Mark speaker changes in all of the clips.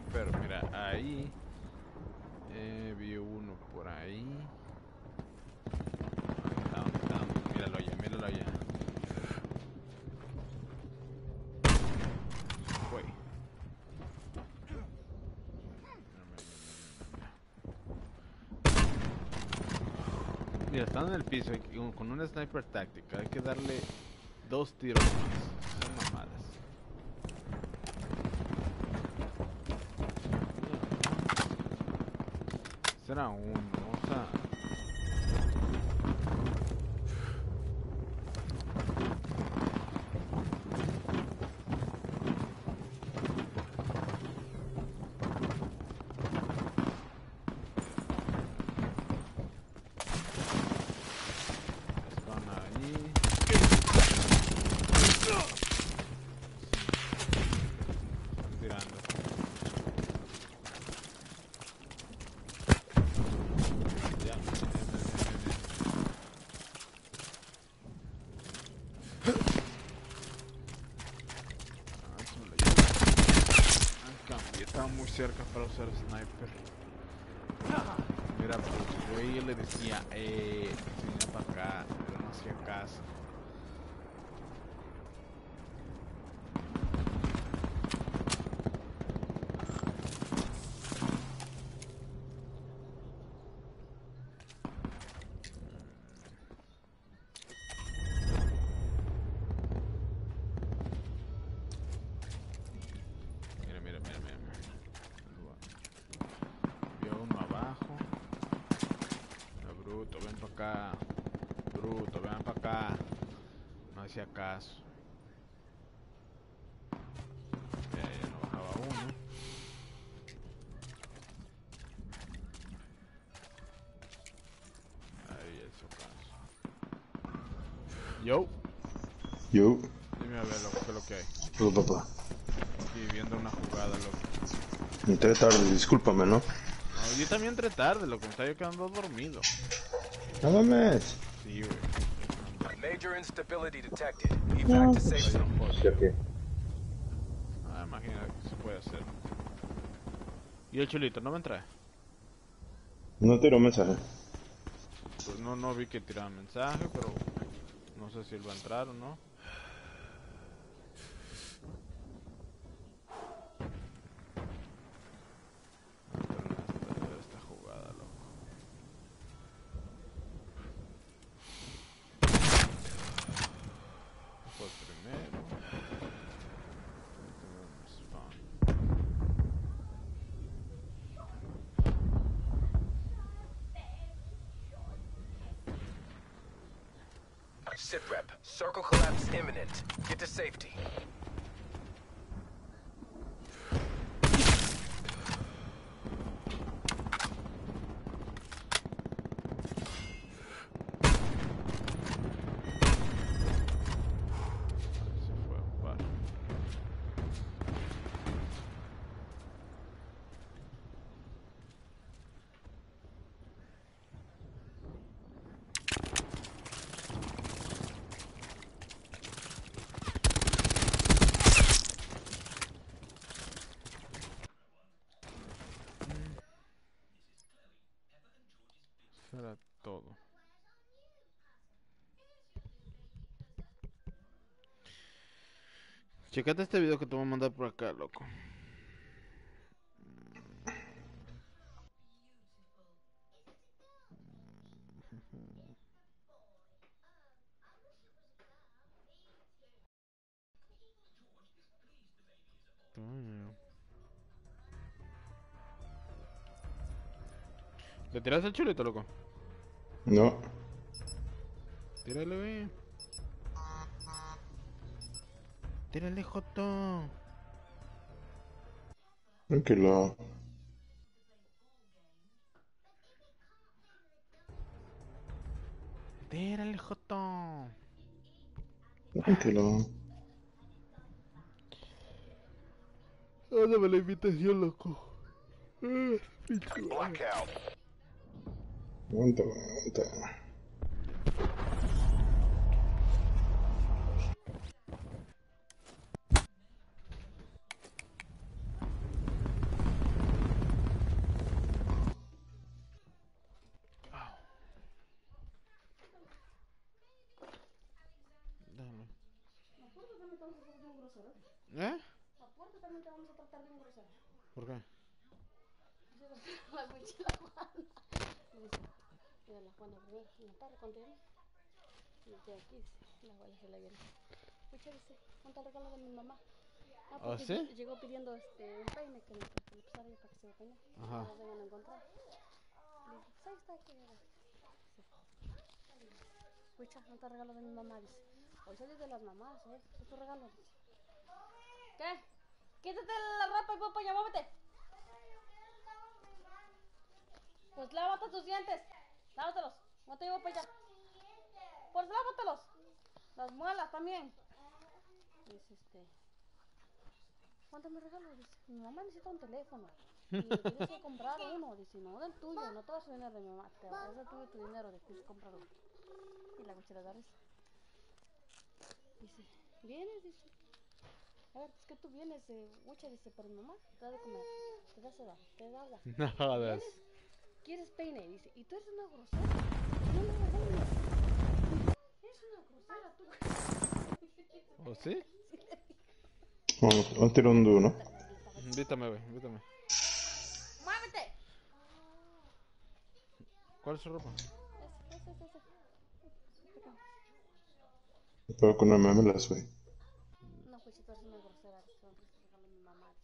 Speaker 1: sniper. Mira, ahí. Vi uno por ahí. ¿Dónde está? Míralo allá, míralo allá. Fue. Mira, están en el piso con una sniper táctica. Hay que darle 2 tiros más. Son mamadas. Será uno, o sea. Cerca para usar sniper. Mira, pues yo le decía, venía para acá, pero no hacía caso. Bruto, vean para acá. No hacía caso. Ya no bajaba uno. Ahí hizo caso. Yo. Dime a ver qué es lo que hay.
Speaker 2: Todo, papá.
Speaker 1: Aquí viendo una jugada, loco.
Speaker 2: Entré tarde, discúlpame, ¿no?
Speaker 1: No, yo también entré tarde, loco. Me estaba yo quedando dormido.
Speaker 2: No mames.
Speaker 1: Sí, güey.
Speaker 3: Major instability detected. Evac to safe zone.
Speaker 1: Imagina que se puede hacer. ¿Y el chulito no me entra?
Speaker 2: No tiró mensaje.
Speaker 1: Pues no vi que tiraba mensaje, pero no sé si él va a entrar o no. Esta jugada, loco. Fue primero.
Speaker 3: Sitrep. Circle collapse imminent. Get to safety.
Speaker 1: Era todo. Checate este video que te voy a mandar por acá, loco. ¿Le tiraste el chulito, loco?
Speaker 2: No.
Speaker 1: Tírale, ve. Tírale, joto.
Speaker 2: Tranquilo.
Speaker 1: Tírale, joto.
Speaker 2: Tranquilo.
Speaker 1: Dame la invitación, loco.
Speaker 3: Blackout.
Speaker 2: Aguanta.
Speaker 1: ¿Por qué?
Speaker 4: La Wicha la Juana. Mira la Juana primero en la tarde contigo. Y de aquí dice, la abuela se la viene. Wicha dice, ¿cuánto el regalo de mi mamá? Ah,
Speaker 1: ¿Oh,
Speaker 4: porque
Speaker 1: sí?
Speaker 4: llegó pidiendo un peine que le pasara yo para que se lo peine.
Speaker 1: Ajá.
Speaker 4: No lo vengan a encontrar. Le dije, pues ahí está, que llega. Wicha, ¿cuánto el regalo de mi mamá? Dice, hoy salió de las mamás, ¿qué es tu regalo? Dice. ¿Qué? Quítate la ropa y voy para allá, muévete. Pues lávate tus dientes. Lávatelos. No te llevo para allá. Pues lávatelos. Las muelas también. Dice ¿cuánto me regalo? Dice, mi mamá necesita un teléfono. Y le tienes que comprar uno. Dice, no del tuyo, no te vas a dinero de mi mamá. Te vas a dar tuyo tu dinero de que comprarlo. Y la cuchara da risa. Dice, ¿vienes? Dice, a ver, es que tú vienes, mucha, dice, pero mi mamá te da de comer, te da seda, te da agua.
Speaker 1: No jodas.
Speaker 4: ¿Vienes? ¿Quieres peine? Dice, ¿y tú eres una grosera? No le regalas. Eres una grosera tú.
Speaker 1: ¿O sí?
Speaker 2: Un tiro un duro, ¿no?
Speaker 1: Invítame, güey, invítame.
Speaker 4: ¡Muévete!
Speaker 1: ¿Cuál es su ropa?
Speaker 4: Ese.
Speaker 2: Pero con el meme la soy.
Speaker 4: No, pues si tú eres una grosera, dice, no te regalo a mi mamá.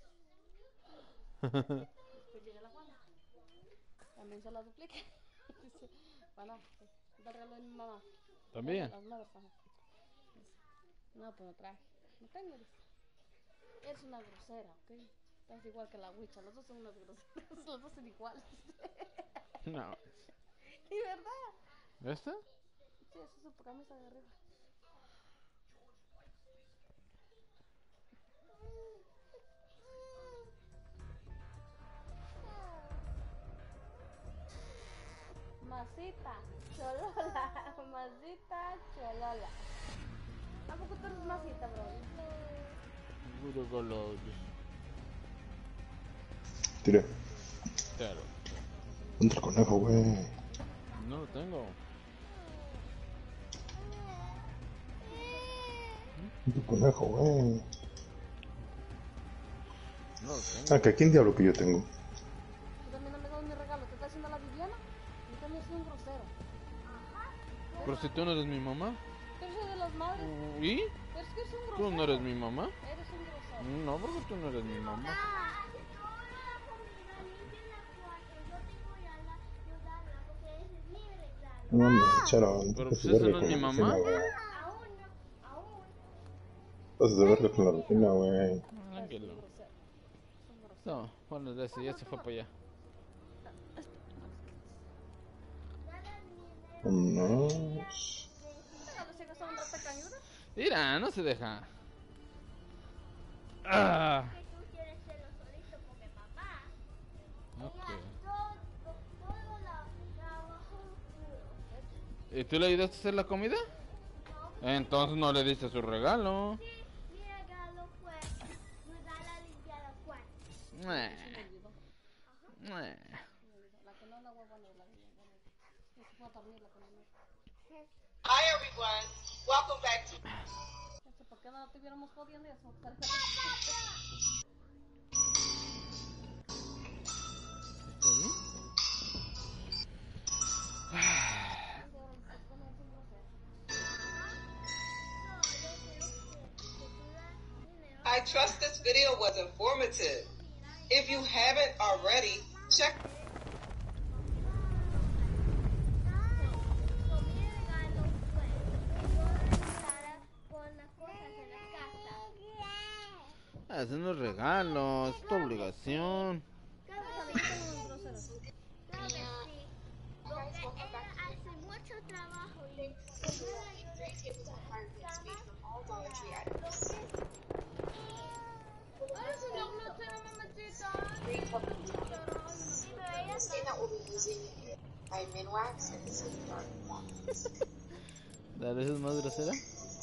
Speaker 4: Después llega la Juana. También se la duplique. Dice, Juana, te regalo de mi mamá.
Speaker 1: ¿También?
Speaker 4: Las nuevas, ajá. Dice, no, pues no traje. No tengo, dice. Eres una grosera, ¿ok? Estás igual que la Wicha. Los dos son unas groseras. Los dos son iguales.
Speaker 1: No.
Speaker 4: ¿Y verdad?
Speaker 1: ¿Esta?
Speaker 4: Sí, esa es su camisa de arriba. Masita, cholola. Masita, cholola. ¿A poco tú eres masita, bro?
Speaker 1: Puro color.
Speaker 2: Tire.
Speaker 1: Claro.
Speaker 2: Contra el conejo, güey.
Speaker 1: No lo tengo.
Speaker 2: Contra el conejo, güey.
Speaker 1: No lo tengo.
Speaker 2: Ah, que aquí en diablo que yo tengo.
Speaker 4: Tú también no me das mi regalo. ¿Te está haciendo la Viviana? Yo también soy un grosero.
Speaker 1: Pero si tú no eres mi mamá.
Speaker 4: Pero soy de las madres.
Speaker 1: ¿Y?
Speaker 4: Pero es que eres un grosero.
Speaker 1: ¿Tú no eres mi mamá?
Speaker 4: Eres un grosero.
Speaker 1: No, porque tú no eres mi mamá.
Speaker 2: No me echaron.
Speaker 1: Pero
Speaker 2: Pues
Speaker 1: pues esa no es mi
Speaker 2: la
Speaker 1: mamá.
Speaker 2: rutina, güey. Pases de verga con la rutina, güey.
Speaker 1: Tranquilo.
Speaker 4: Es un grosero. Es un grosero.
Speaker 1: No, bueno, de ese ya se fue para allá.
Speaker 2: Vámonos.
Speaker 4: Déjalo, si acaso un rato cañuda.
Speaker 1: Mira, no se deja. Ah. Ok. ¿Y tú le ayudaste a hacer la comida? Entonces no le diste su regalo.
Speaker 5: Mi regalo fue ayudarla a limpiar los cuartos.
Speaker 4: La que no es la huevona es la que se fue a dormir, la que no es.
Speaker 6: Hi everyone, welcome back to
Speaker 4: ¿Por qué no la estuviéramos jodiendo y eso?
Speaker 1: ¿Está bien?
Speaker 6: I trust this video was informative. If you haven't already, check
Speaker 5: Mi regalo fue que yo la ayudara con las cosas en la casa.
Speaker 1: Eso no es regalo, es tu obligación.
Speaker 5: Claro que sí. Porque ella hace mucho trabajo y yo la ayudo
Speaker 1: ¿La vez es más grosera?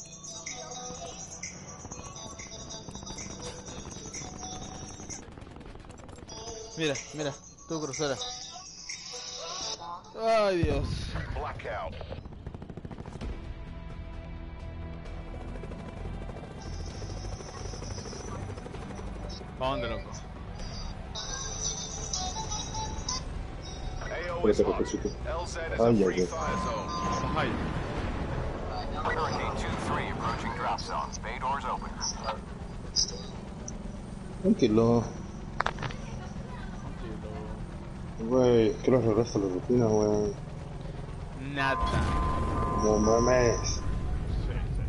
Speaker 1: Mira, mira, tú grosera. Ay, Dios.
Speaker 3: Blackout.
Speaker 1: ¿Pa' dónde, loco?
Speaker 3: AO is hot.
Speaker 2: Espérate,
Speaker 3: LZ is
Speaker 2: Ay,
Speaker 3: a
Speaker 2: ay,
Speaker 3: free
Speaker 2: ay.
Speaker 3: fire zone.
Speaker 1: Ay,
Speaker 7: Hurricane 2-3 approaching drop zone. Bay doors open.
Speaker 2: Tranquilo.
Speaker 1: tranquilo.
Speaker 2: Güey, ¿qué lo arreglaste la rutina, güey?
Speaker 1: Nada.
Speaker 2: No mames.
Speaker 1: Sí, sí.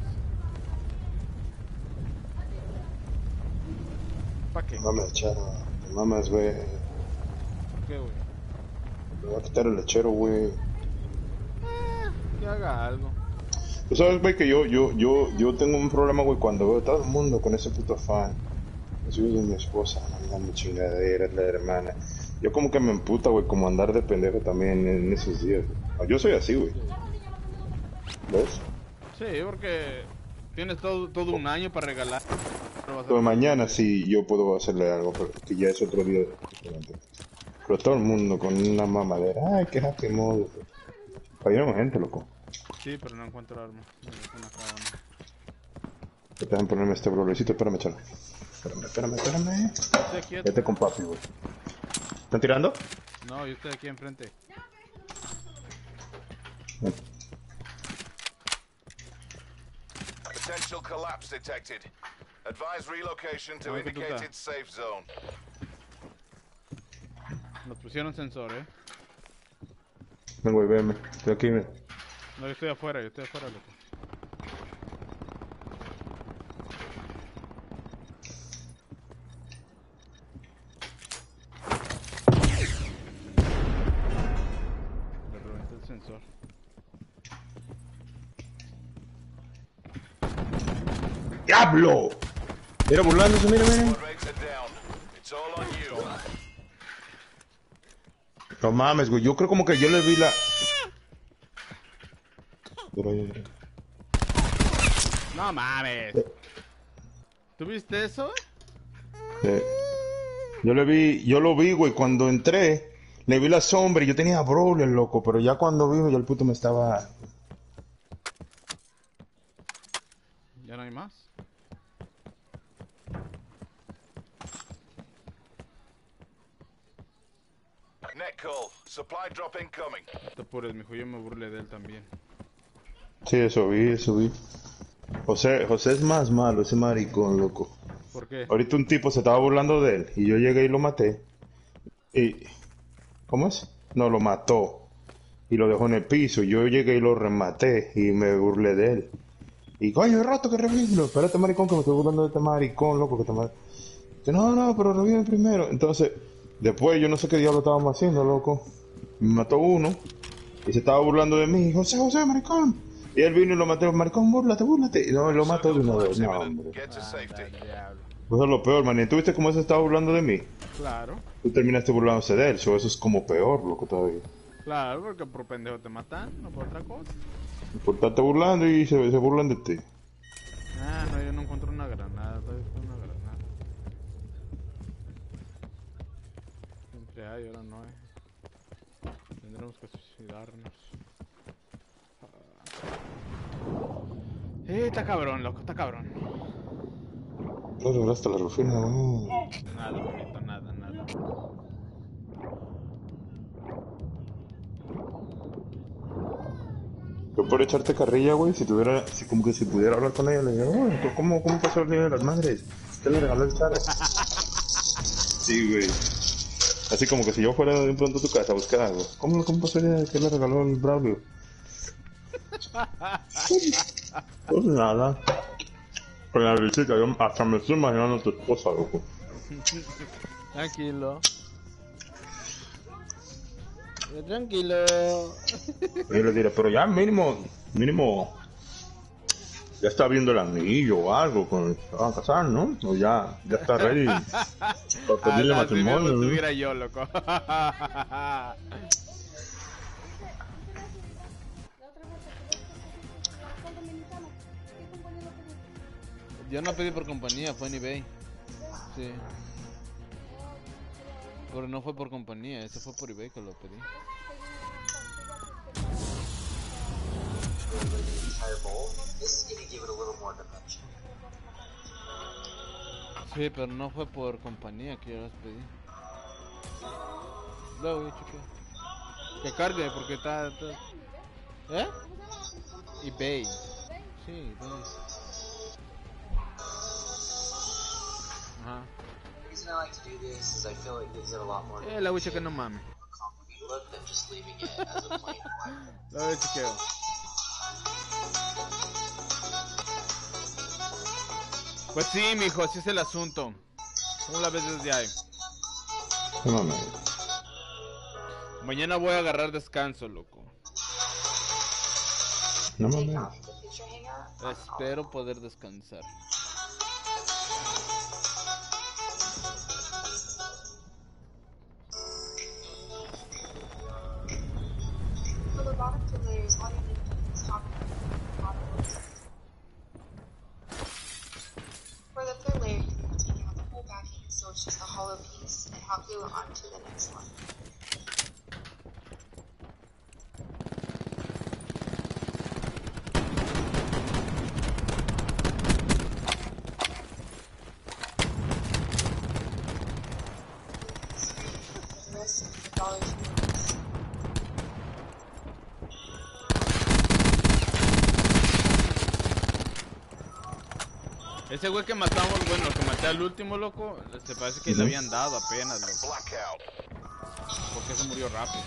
Speaker 1: ¿Para qué?
Speaker 2: No mames, charo. No mames, güey.
Speaker 1: ¿Qué, güey?
Speaker 2: Me voy a quitar el lechero, güey.
Speaker 1: Que haga algo.
Speaker 2: Tú sabes, güey, que yo tengo un problema, güey, cuando veo a todo el mundo con ese puto fan. Los hijos de mi esposa, mandando chingaderas, la hermana. Yo como que me emputa, güey, como andar de pendejo también en esos días. Yo soy así, güey. ¿Ves?
Speaker 1: Sí, porque tienes todo un año para regalar. No vas a-
Speaker 2: Pero mañana sí yo puedo hacerle algo, pero que ya es otro día diferente. Pero todo el mundo con una mamadera. Ay, qué happy mode. Fallaron gente, loco.
Speaker 1: Sí, pero no encuentro armas. No, no acabo,
Speaker 2: Que te dejan ponerme este brolecito. Espérame, chalo. Espérame.
Speaker 1: ¿no? Estoy quieto.
Speaker 2: Vete con papi, güey. ¿Están tirando?
Speaker 1: No, yo estoy aquí enfrente.
Speaker 3: Potential collapse detected. Advise relocation to
Speaker 1: Ahí que tú
Speaker 3: indicated
Speaker 1: estás.
Speaker 3: safe zone.
Speaker 1: Nos pusieron sensor,
Speaker 2: Ven, güey, veme. Estoy aquí, ven.
Speaker 1: No, yo estoy afuera, loco. Le reventé el sensor.
Speaker 2: ¡Diablo! Mira, burlándose, mira.
Speaker 3: Squad mates are down. It's all on you.
Speaker 2: No mames, güey. Yo creo como que yo le vi la... Mira.
Speaker 1: No mames. ¿Tú viste eso?
Speaker 2: Yo lo vi, güey, cuando entré, le vi la sombra y yo tenía brawler, loco, pero ya cuando vi, ya el puto me estaba...
Speaker 1: Ya no hay más.
Speaker 3: Net call. Supply drop incoming.
Speaker 1: No te apures, mijo, yo me burlé de él también.
Speaker 2: Sí, eso vi. José es más malo, ese maricón, loco.
Speaker 1: ¿Por qué?
Speaker 2: Ahorita un tipo se estaba burlando de él y yo llegué y lo maté. Y... ¿Cómo es? No, lo mató. Y lo dejó en el piso. Yo llegué y lo rematé y me burlé de él. Y coño, rato que revivirlo. Espérate, maricón, que me estoy burlando de este maricón, loco, que te mar... Que no, pero revive primero. Entonces, después yo no sé qué diablo estábamos haciendo, loco. Me mató uno y se estaba burlando de mí. José, maricón. Y él vino y lo maté. Maricón, búrlate. Y no, lo mató de una vez. No, hombre.
Speaker 3: Get to safety.
Speaker 1: Al diablo.
Speaker 2: Eso es lo peor, man. ¿Y tú viste cómo se estaba burlando de mí?
Speaker 1: Claro.
Speaker 2: Tú terminaste burlándose de él. Eso es como peor, loco, todavía.
Speaker 1: Claro, porque por pendejo te matan, no por otra cosa.
Speaker 2: Por estarte burlando y se burlan de ti.
Speaker 1: Ah, no, yo no encuentro una granada, todavía está una granada. Siempre hay, ahora no hay. Tendremos que suicidarnos. Está cabrón, loco, está cabrón.
Speaker 2: No lograste la rufina, güey.
Speaker 1: Nada, bonito, nada.
Speaker 2: Yo por echarte carrilla, güey, si como que si pudiera hablar con ella, le diría, "Oye, ¿cómo pasó el día de las madres? ¿Qué le regaló el charo?" Sí, güey. Así como que si yo fuera de pronto a tu casa a buscar algo. ¿Cómo pasó el día que le regaló el Braulio? Pues nada. Con la risita, yo hasta me estoy imaginando a tu esposa, loco.
Speaker 1: Tranquilo. Tranquilo.
Speaker 2: Y yo le diré, pero ya mínimo, ya está viendo el anillo o algo, se van a casar, ¿no? O ya está ready para pedirle matrimonio, ¿no?
Speaker 1: estuviera yo, loco.
Speaker 4: La otra vez con dominicano. ¿Qué compañía lo pediste?
Speaker 1: Yo no pedí por compañía, fue en eBay. Sí. Pero no fue por compañía, ese fue por eBay que lo pedí. Sí, pero no fue por compañía que yo las pedí. Luego yo chequeo. Que cargue porque está... ¿Eh? eBay. Sí, eBay. Ajá.
Speaker 8: The reason I like to do this is I feel it gives it a lot more
Speaker 1: La wicha que no mames.
Speaker 8: complicated look than just leaving it as a plain white.
Speaker 1: La wicha que... Pues sí, mijo, así es el asunto. ¿Cómo la ves desde ahí?
Speaker 2: No mames.
Speaker 1: Mañana voy a agarrar descanso, loco.
Speaker 2: No mames.
Speaker 1: Espero poder descansar.
Speaker 5: For the bottom two layers, all you need to do is top the bottom. For the third layer, you're going to take out the whole backing, so it's just a hollow piece, and hot glue it onto the next one. The rest of the dollars bills.
Speaker 1: Ese güey que matamos, bueno, que maté al último, loco, se parece que le habían dado apenas, loco.
Speaker 3: Blackout.
Speaker 1: Porque se murió rápido.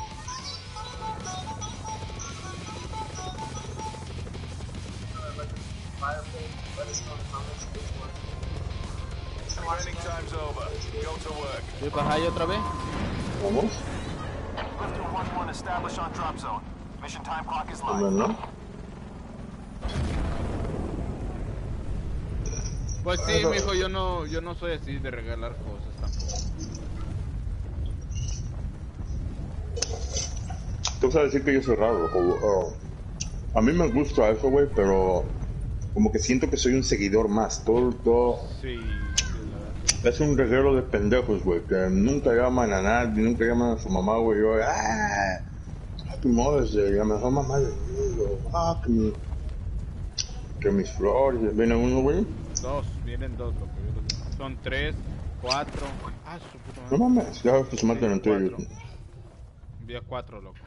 Speaker 3: Training time's over. Go to work.
Speaker 1: ¿Y para ahí otra vez?
Speaker 2: ¿Vamos?
Speaker 7: Lifter 1-1 established on drop zone. Mission time clock is
Speaker 2: ¿Vamos,
Speaker 7: live.
Speaker 2: no?
Speaker 1: Pues sí, mijo, yo no soy así de regalar cosas tampoco.
Speaker 2: Tú sabes decir que yo soy raro. A mí me gusta eso, güey, pero como que siento que soy un seguidor más. Todo
Speaker 1: Sí, la verdad.
Speaker 2: es un reguero de pendejos, güey, que nunca llaman a nadie, nunca llaman a su mamá, güey. Yo, Happy Mother's Day, la mejor mamá del mundo. Que mis flores. ¿Viene uno, güey?
Speaker 1: Vienen dos, loco. Yo los vi. Son 3, 4. Ah, su puta madre.
Speaker 2: No mames, ya pues maten en tuyo.
Speaker 1: cuatro. Vía 4, loco.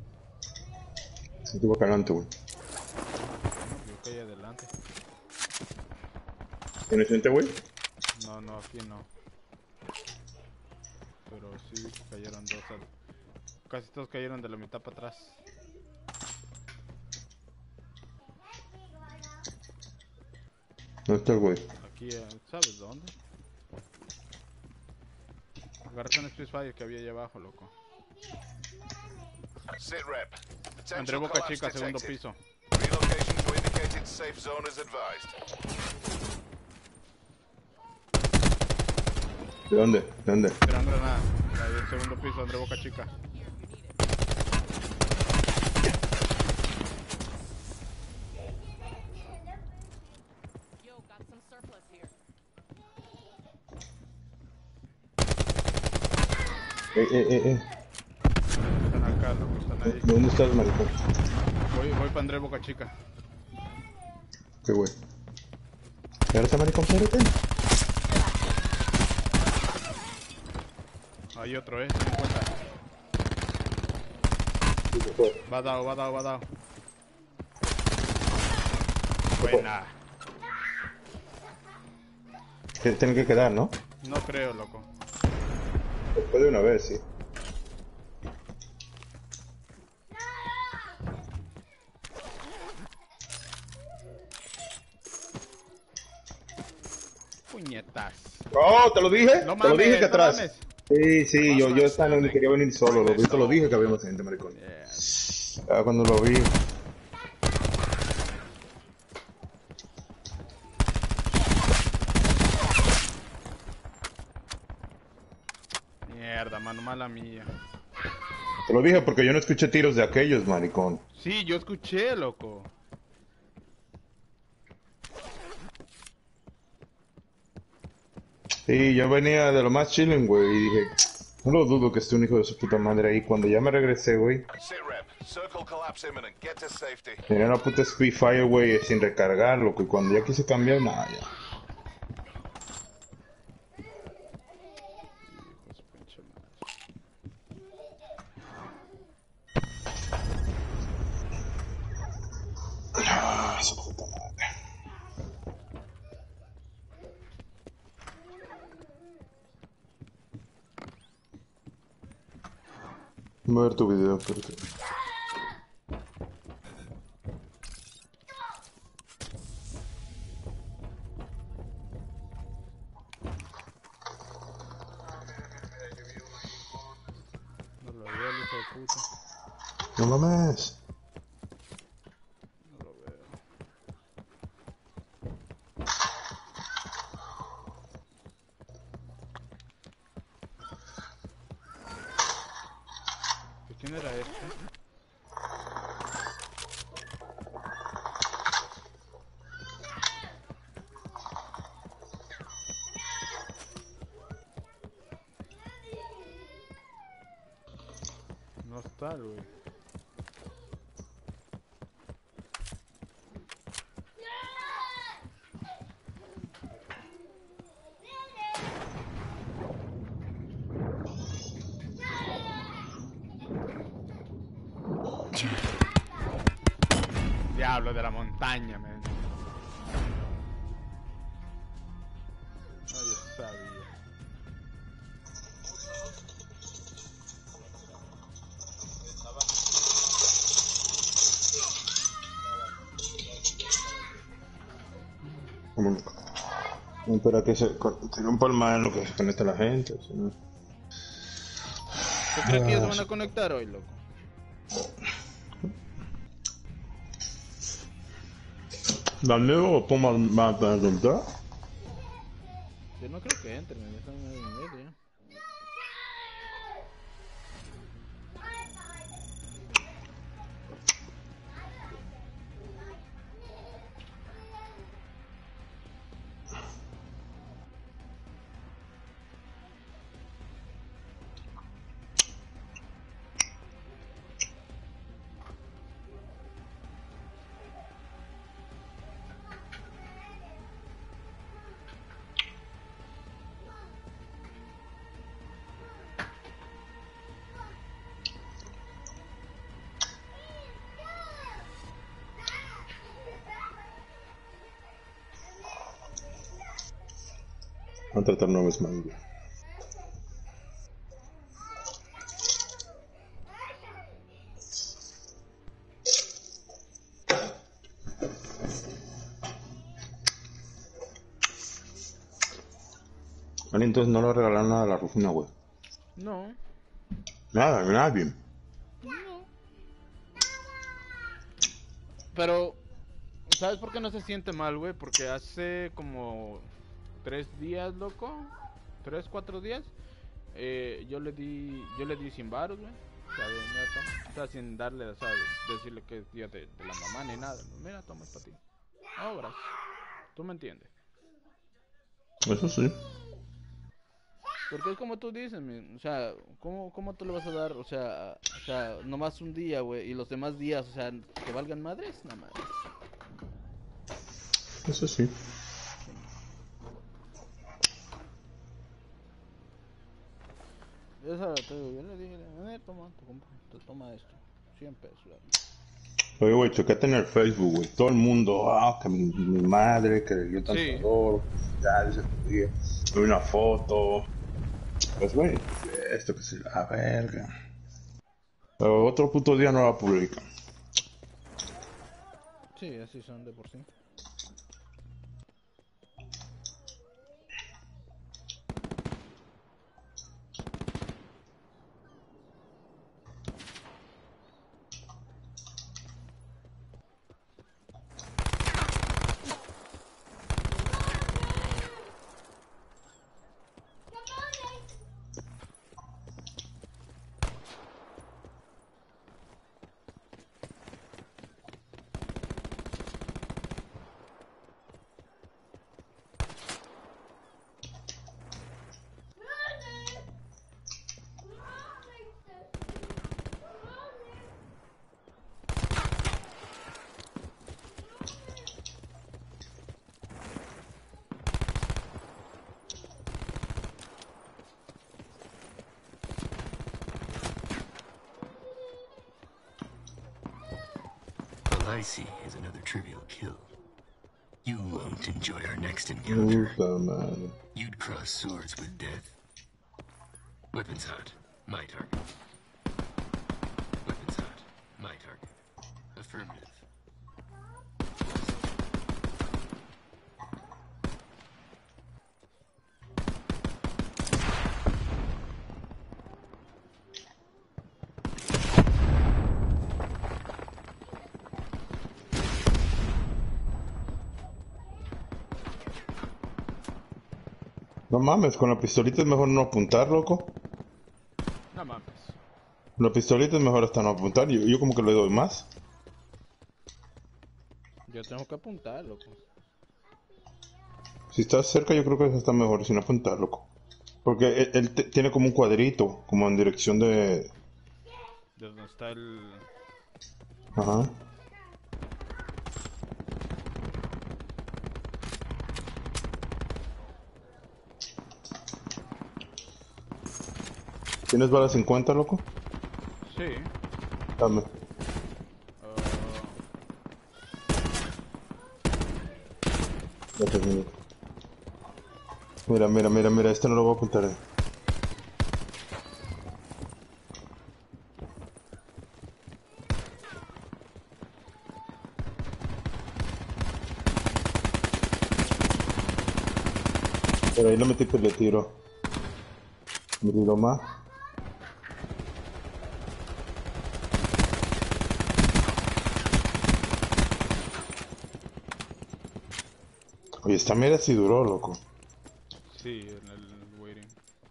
Speaker 2: Se estuvo calante, güey.
Speaker 1: Yo caí adelante.
Speaker 2: ¿Tienes gente, güey?
Speaker 1: No, aquí no. Pero sí cayeron dos. Casi todos cayeron de la mitad para atrás.
Speaker 2: ¿Dónde está el güey?
Speaker 1: Aquí, ¿sabes dónde? Agarrate un Spitfire que había allá abajo, loco.
Speaker 3: Sit rep.
Speaker 1: André
Speaker 3: Potential
Speaker 1: Boca
Speaker 3: collapse
Speaker 1: Chica, segundo
Speaker 3: detected.
Speaker 1: piso.
Speaker 3: Relocation to indicated safe zone is advised.
Speaker 2: ¿De dónde? ¿De dónde?
Speaker 1: Gran granada. Ahí el segundo piso, André Boca Chica. Están acá, loco, están ahí.
Speaker 2: ¿Dónde estás, maricón?
Speaker 1: Voy para André Boca Chica.
Speaker 2: ¿Qué güey? ¿Y ahora está maricón? Espérate.
Speaker 1: Hay otro, ten en cuenta. Va dado. Buena.
Speaker 2: Tienen que quedar, ¿no?
Speaker 1: No creo, loco.
Speaker 2: Después de una vez, sí.
Speaker 1: Puñetas.
Speaker 2: ¡Oh, te lo dije!
Speaker 1: No
Speaker 2: te lo dije
Speaker 1: mames,
Speaker 2: que
Speaker 1: no
Speaker 2: atrás.
Speaker 1: mames.
Speaker 2: Sí, yo estaba, no quería venir solo, lo vi, te lo dije que habíamos gente, maricón. Ah, cuando lo vi.
Speaker 1: Mierda, mano, mala mía.
Speaker 2: Te lo dije porque yo no escuché tiros de aquellos, maricón.
Speaker 1: Sí, yo escuché, loco.
Speaker 2: Sí, yo venía de lo más chilling, güey, y dije, no lo dudo que esté un hijo de su puta madre ahí. Cuando ya me regresé, güey,
Speaker 3: Sit rep. Circle collapse imminent. Get to safety.
Speaker 2: tenía una puta Spitfire, güey, sin recargar, loco, y cuando ya quise cambiar, nada, ya.
Speaker 1: Hijo de su pinche madre.
Speaker 2: Voy a ver tu video, espérate.
Speaker 1: No lo veo, el hijo de puta.
Speaker 2: No mames.
Speaker 1: No lo veo. ¿De quién era este? No está, güey. Diablo de la montaña, man. No, yo sabía.
Speaker 2: Vamos a esperar que se rompa el mal en lo que se conecta la gente. Si no...
Speaker 1: ¿Tú crees que ellos van a conectar hoy, loco?
Speaker 2: ¿Daniel toma más para conectar?
Speaker 1: Yo no creo que entren, ya están en 9:30.
Speaker 2: Van a tratar una vez más. Vale, entonces no le regalaron nada a la Rufina, güey.
Speaker 1: No.
Speaker 2: Nada, nadie.
Speaker 1: Pero, ¿sabes por qué no se siente mal, güey? Porque hace como 3 días, loco. 3, 4 días. Yo le di 100 baros, güey. O sea, o sea, sin darle, o sea, decirle que es día de la mamá ni nada. Mira, toma, es para ti. Oh, gracias. ¿Tú me entiendes?
Speaker 2: Eso sí.
Speaker 1: Porque es como tú dices, o sea, ¿cómo tú le vas a dar, o sea, nomás un día, güey, y los demás días, o sea, que valgan madres? Nada más.
Speaker 2: Eso sí.
Speaker 1: Eso te digo, yo le dije, toma, toma esto, 100 pesos.
Speaker 2: Oye, güey, chocate en el Facebook, güey. Todo el mundo, que mi madre, que yo tanto
Speaker 1: Sí.
Speaker 2: adoro. Ya, dice, vi una foto. Pues, güey, esto que se la verga. Pero otro puto día no la publican.
Speaker 1: Sí, así son de por sí.
Speaker 9: I see is another trivial kill. You won't enjoy our next encounter. You'd cross swords with death. Weapons hot. My target. Affirmative.
Speaker 2: No mames, con la pistolita es mejor no apuntar, loco.
Speaker 1: No mames.
Speaker 2: Con la pistolita es mejor hasta no apuntar. Yo como que le doy más.
Speaker 1: Yo tengo que apuntar, loco.
Speaker 2: Si estás cerca, yo creo que está mejor sin apuntar, loco. Porque él tiene como un cuadrito, como en dirección de...
Speaker 1: De donde está el...
Speaker 2: Ajá. ¿Tienes bala 50, loco?
Speaker 1: Sí.
Speaker 2: Dame. Gracias, mira, este no lo voy a apuntar. Pero ahí lo metí que le tiro. Me tiro más. Oye, esta mierda sí duró, loco.
Speaker 1: Sí, en el waiting.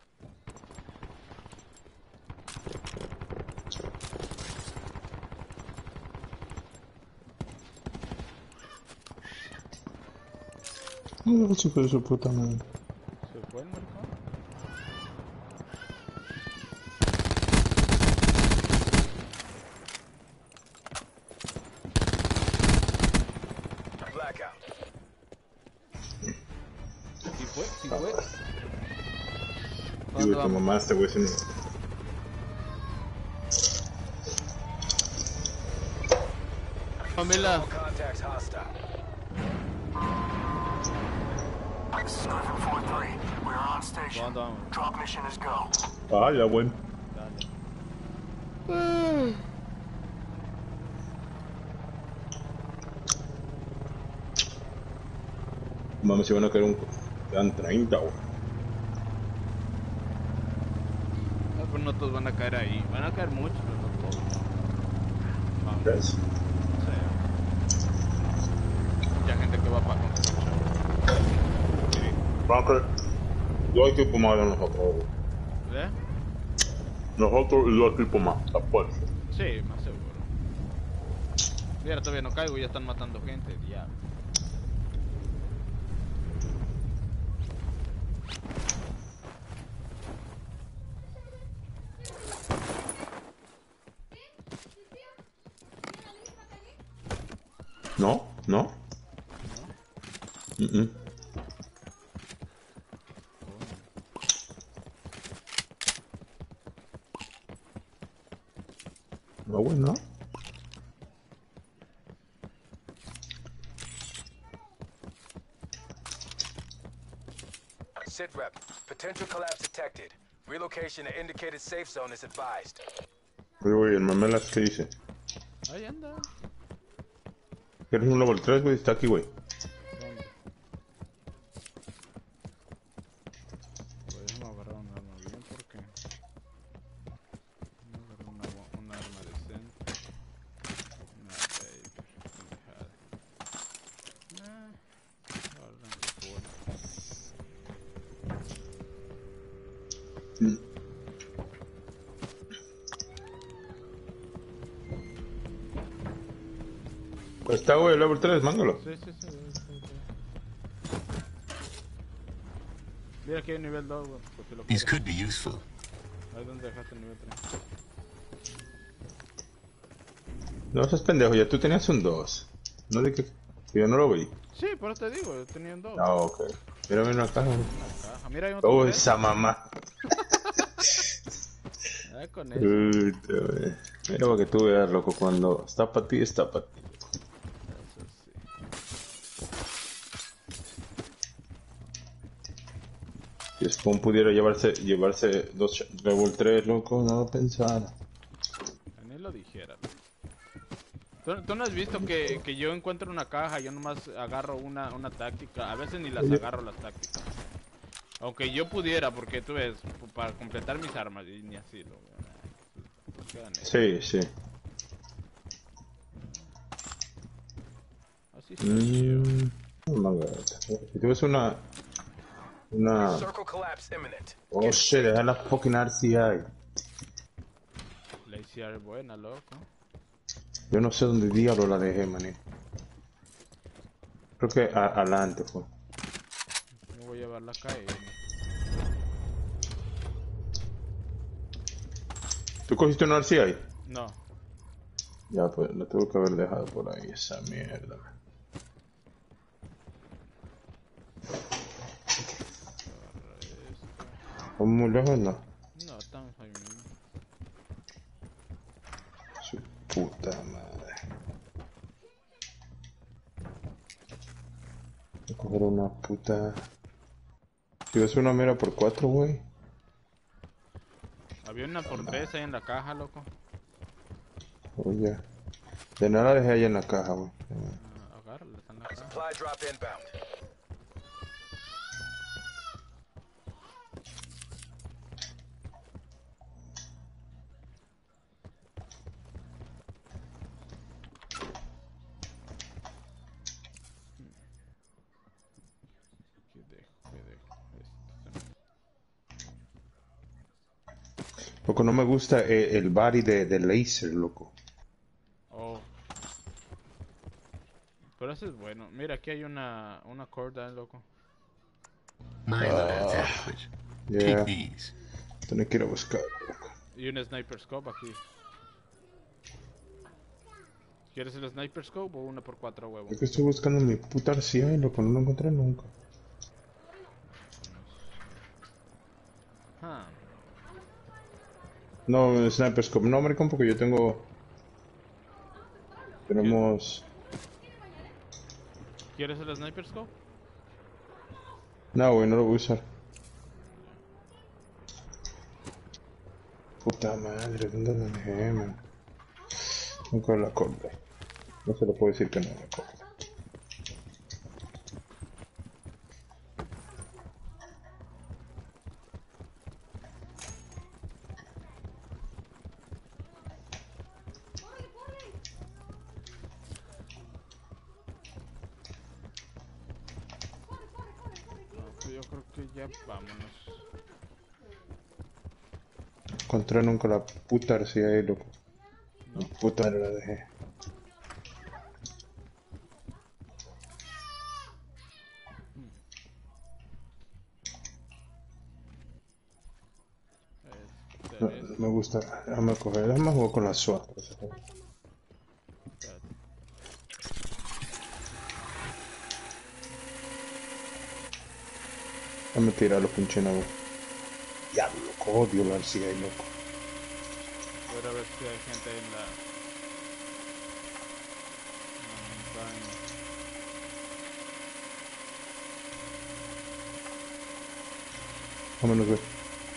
Speaker 2: Ay, chico de su puta madre.
Speaker 1: ¿Se fue el mercado?
Speaker 3: Blackout.
Speaker 1: Sí fue, sí fue.
Speaker 2: Y
Speaker 1: ¿Dónde
Speaker 2: tu
Speaker 1: vamos?
Speaker 2: mamá, este güey se me...
Speaker 1: Pamela.
Speaker 3: Contacts hostile.
Speaker 7: This is Griffin 4-3. We are on station.
Speaker 1: ¿Dónde vamos?
Speaker 7: Drop mission is go.
Speaker 2: Ah, ya, güey.
Speaker 1: Dale.
Speaker 2: Mami, si van a caer un... Quedan 30, güey.
Speaker 1: Ah, pues no todos van a caer ahí. Van a caer muchos, pero no todos. Vamos.
Speaker 2: ¿Crees?
Speaker 1: Sí. Mucha gente que va para construction. Sí.
Speaker 2: Van a caer... Yo hay tipo más de nosotros, güey.
Speaker 1: ¿Eh?
Speaker 2: Nosotros y dos tipos más, a fuerza.
Speaker 1: Sí, más seguro. Mira, todavía no caigo y ya están matando gente, diablo.
Speaker 2: ¿No? ¿No? Mm-mm. No, güey, no.
Speaker 3: Sit rep. Potential collapse detected. Relocation to indicated safe zone is advised.
Speaker 2: Oye, güey, el mamelas, ¿qué dice?
Speaker 1: Ahí anda.
Speaker 2: ¿Quieres un level 3, güey? Está aquí, güey.
Speaker 1: ¿Dónde? Pues déjame agarrar un arma bien porque... Déjame agarrar un arma decente. Una baby. Pendejada. Agarrar
Speaker 2: Está, güey, el level 3, mángalo.
Speaker 1: Sí. Mira que hay nivel 2, güey. Pues si lo
Speaker 9: These
Speaker 1: quieres.
Speaker 9: could be useful.
Speaker 1: Ahí donde dejaste el nivel 3.
Speaker 2: No seas pendejo, ya tú tenías un 2. No de que yo no lo vi.
Speaker 1: Sí, por eso te digo, yo tenía un 2.
Speaker 2: Ah, ok. Mira, mira acá, güey.
Speaker 1: Caja. Mira, hay otro.
Speaker 2: Oh,
Speaker 1: tres.
Speaker 2: esa mamá.
Speaker 1: Con eso.
Speaker 2: Puta, güey. Mira para que tú veas, loco, cuando está para ti, está para ti.
Speaker 1: Eso sí.
Speaker 2: Si Spawn pudiera llevarse dos level 3, loco, no lo pensara.
Speaker 1: Ni lo dijera. Tú ¿Tú no has visto que yo encuentro una caja, yo nomás agarro una táctica? A veces ni las agarro las tácticas. Aunque yo pudiera, porque tú ves, para completar mis armas, y ni así lo...
Speaker 2: Sí, sí.
Speaker 1: Así soy
Speaker 2: Si tú ves una...
Speaker 3: Circle collapse imminent.
Speaker 2: Oh shit, deja la fucking RCI.
Speaker 1: La ICR es buena, loco.
Speaker 2: Yo no sé dónde diablo la dejé, maní. Creo que adelante fue.
Speaker 1: Yo voy a llevar la KM.
Speaker 2: ¿Tú cogiste una RCI?
Speaker 1: No.
Speaker 2: Ya, pues la tuve que haber dejado por ahí, esa mierda. ¿Estamos muy lejos, no?
Speaker 1: No, estamos ahí mismo.
Speaker 2: Su puta madre. Voy a coger una puta... Si ves una mira por 4, güey.
Speaker 1: Había una por 3 ahí en la caja, loco.
Speaker 2: Oye. De nada la dejé ahí en la caja, güey.
Speaker 1: Agárrala, está en la caja.
Speaker 3: Supply drop inbound.
Speaker 2: Loco, no me gusta el body de laser, loco.
Speaker 1: Oh. Pero ese es bueno. Mira, aquí hay una corda, loco.
Speaker 2: Yeah. Tengo que ir a buscar, loco.
Speaker 1: Y un sniper scope aquí. ¿Quieres el sniper scope o una por 4 huevos?
Speaker 2: Es que estoy buscando mi puta RCI, loco, no lo encontré nunca.
Speaker 1: Ah.
Speaker 2: No, Sniper Scope, no, maricón, porque yo tengo... Tenemos...
Speaker 1: ¿Quieres el sniper scope?
Speaker 2: No, güey, no lo voy a usar. Puta madre, ¿dónde la dejé, man? Nunca la compré. No se lo puedo decir que no la compré.
Speaker 1: Yo creo que ya vámonos.
Speaker 2: Encontré nunca la puta RCI, loco. No. Puta madre la dejé. No, no me gusta. Déjame coger, déjame jugar con la SWAT. Déjame tirar los pinches nuevos. Diablo, loco, odio la RCI, loco.
Speaker 1: Voy a ver si hay gente en la montaña.
Speaker 2: Vámonos, güey.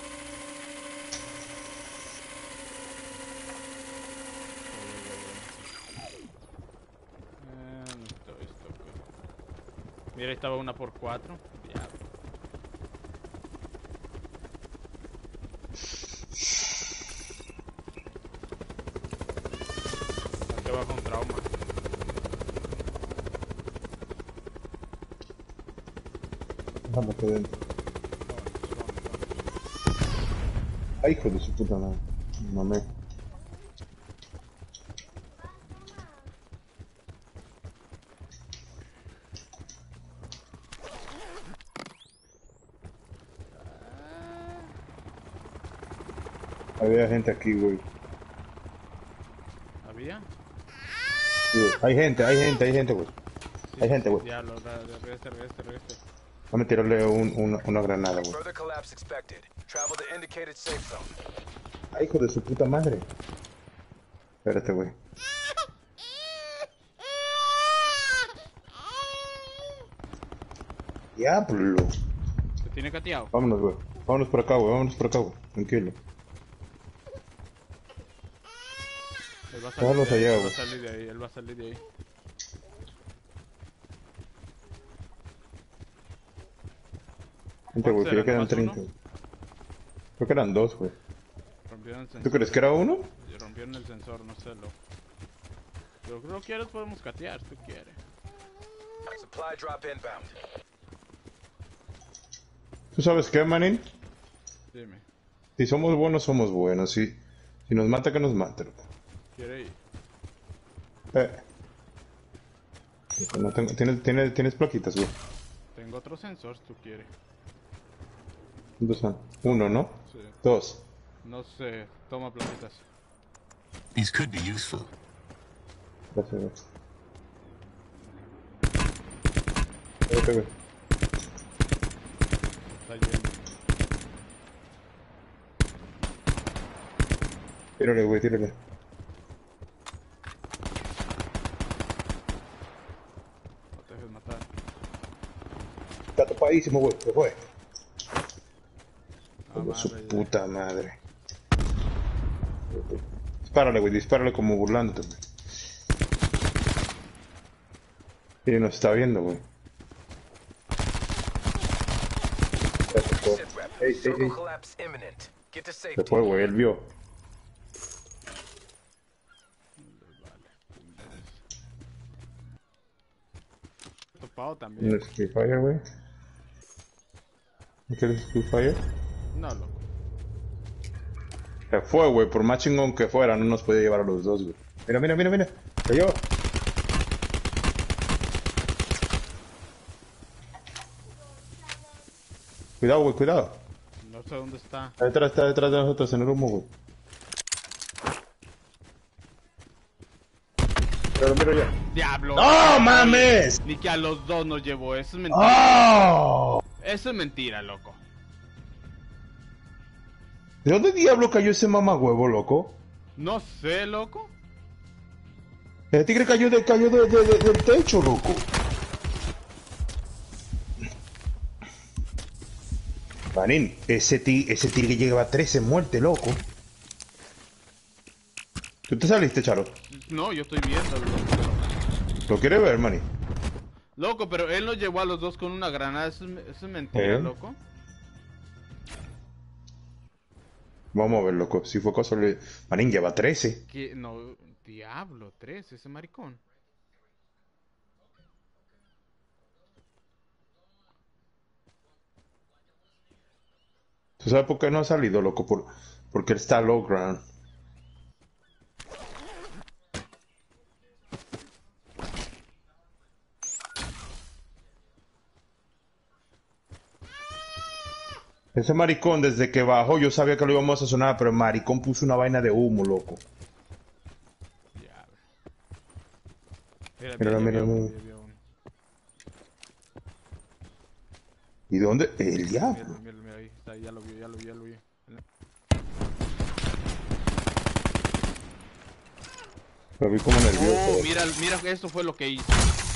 Speaker 1: Mira, ahí estaba una por 4. Diablo. Aquí abajo un trauma.
Speaker 2: Vamos que dentro. Ay, hijo de su puta madre. Mamé. Había gente aquí, güey.
Speaker 1: ¿Había?
Speaker 2: Sí, hay gente, güey. Sí, hay gente, güey.
Speaker 1: Diablo, regrese.
Speaker 2: Vamos a tirarle una granada, güey.
Speaker 3: Further collapse expected. Travel to indicated safe zone.
Speaker 2: Ay, hijo de su puta madre. Espérate, güey. Diablo.
Speaker 1: ¿Te tiene cateado?
Speaker 2: Vámonos, güey. Vámonos por acá, güey. Tranquilo.
Speaker 1: Él va a
Speaker 2: Déjalos
Speaker 1: salir de ahí,
Speaker 2: allá,
Speaker 1: él va a
Speaker 2: güey.
Speaker 1: salir de ahí, él va a salir de ahí.
Speaker 2: Vente, güey, que ya
Speaker 1: eran?
Speaker 2: quedan
Speaker 1: ¿Nomás
Speaker 2: 30.
Speaker 1: uno?
Speaker 2: Creo que eran 2, güey.
Speaker 1: Rompieron el sensor.
Speaker 2: ¿Tú crees que era uno?
Speaker 1: Rompieron el sensor, no sé, loco. Pero creo que quieres podemos catear, si tú quieres.
Speaker 3: Supply drop inbound.
Speaker 2: ¿Tú sabes qué, manín?
Speaker 1: Dime,
Speaker 2: Si somos buenos, somos buenos. Si nos mata, que nos mate, loco.
Speaker 1: ¿quiere ir?
Speaker 2: No tengo, ¿tienes plaquitas, güey?
Speaker 1: Tengo otro sensor, si tú quieres.
Speaker 2: ¿Cuántos son? Uno, ¿no?
Speaker 1: Sí.
Speaker 2: 2.
Speaker 1: No sé, toma plaquitas.
Speaker 9: These could be useful.
Speaker 2: Gracias, gracias. Vete, güey.
Speaker 1: Está lleno.
Speaker 2: Tírale, güey, tírale.
Speaker 1: No te dejes matar.
Speaker 2: Está topadísimo, güey. Se fue.
Speaker 1: Ah,
Speaker 2: Por su
Speaker 1: madre, ya.
Speaker 2: puta madre. Dispárale, güey, dispárale como burlándote, güey. Y nos está viendo, güey. Ya se fue.
Speaker 3: Sit rep.
Speaker 2: Ey,
Speaker 3: Circle
Speaker 2: ey.
Speaker 3: collapse imminent. Get to
Speaker 2: Se
Speaker 3: safety.
Speaker 2: fue, güey, él vio.
Speaker 1: Topado también.
Speaker 2: ¿Un Spitfire, güey? ¿No quieres Spitfire?
Speaker 1: No, loco.
Speaker 2: Se fue, güey, por más chingón que fuera, no nos podía llevar a los dos, güey. Mira, mira, mira, mira. Cayó. Cuidado, güey, cuidado.
Speaker 1: No sé dónde está.
Speaker 2: Está detrás de nosotros en el humo, güey. Pero miro ya.
Speaker 1: ¡Diablo!
Speaker 2: ¡No mames!
Speaker 1: Ni que a los dos nos llevó, eso es mentira.
Speaker 2: ¡Oh!
Speaker 1: Eso es mentira, loco.
Speaker 2: ¿De dónde diablo cayó ese mamagüevo, loco?
Speaker 1: No sé, loco.
Speaker 2: El tigre cayó del techo, loco. Manín, ese tigre lleva 13 muertes, loco. ¿Tú te saliste, Charo?
Speaker 1: No, yo estoy viendo, loco.
Speaker 2: ¿Lo quieres ver, manín?
Speaker 1: Loco, pero él nos llevó a los dos con una granada, eso es mentira,
Speaker 2: ¿Eh?
Speaker 1: loco.
Speaker 2: Vamos a ver, loco. Si fue cosa... Manín, lleva 13.
Speaker 1: Que no, diablo, 13, ese maricón.
Speaker 2: ¿Tú sabes por qué no ha salido, loco? Porque él está low ground. Ese maricón, desde que bajó, yo sabía que lo íbamos a sonar, pero el maricón puso una vaina de humo, loco.
Speaker 1: Diablo.
Speaker 2: Mira, mira,
Speaker 1: ya
Speaker 2: mira.
Speaker 1: vio uno.
Speaker 2: ¿Y dónde? El diablo.
Speaker 1: Mira, mira, ahí está, ya lo vio, ya lo vio, ya lo vio.
Speaker 2: Lo vi como nervioso.
Speaker 1: Oh, mira, mira, eso fue lo que hizo.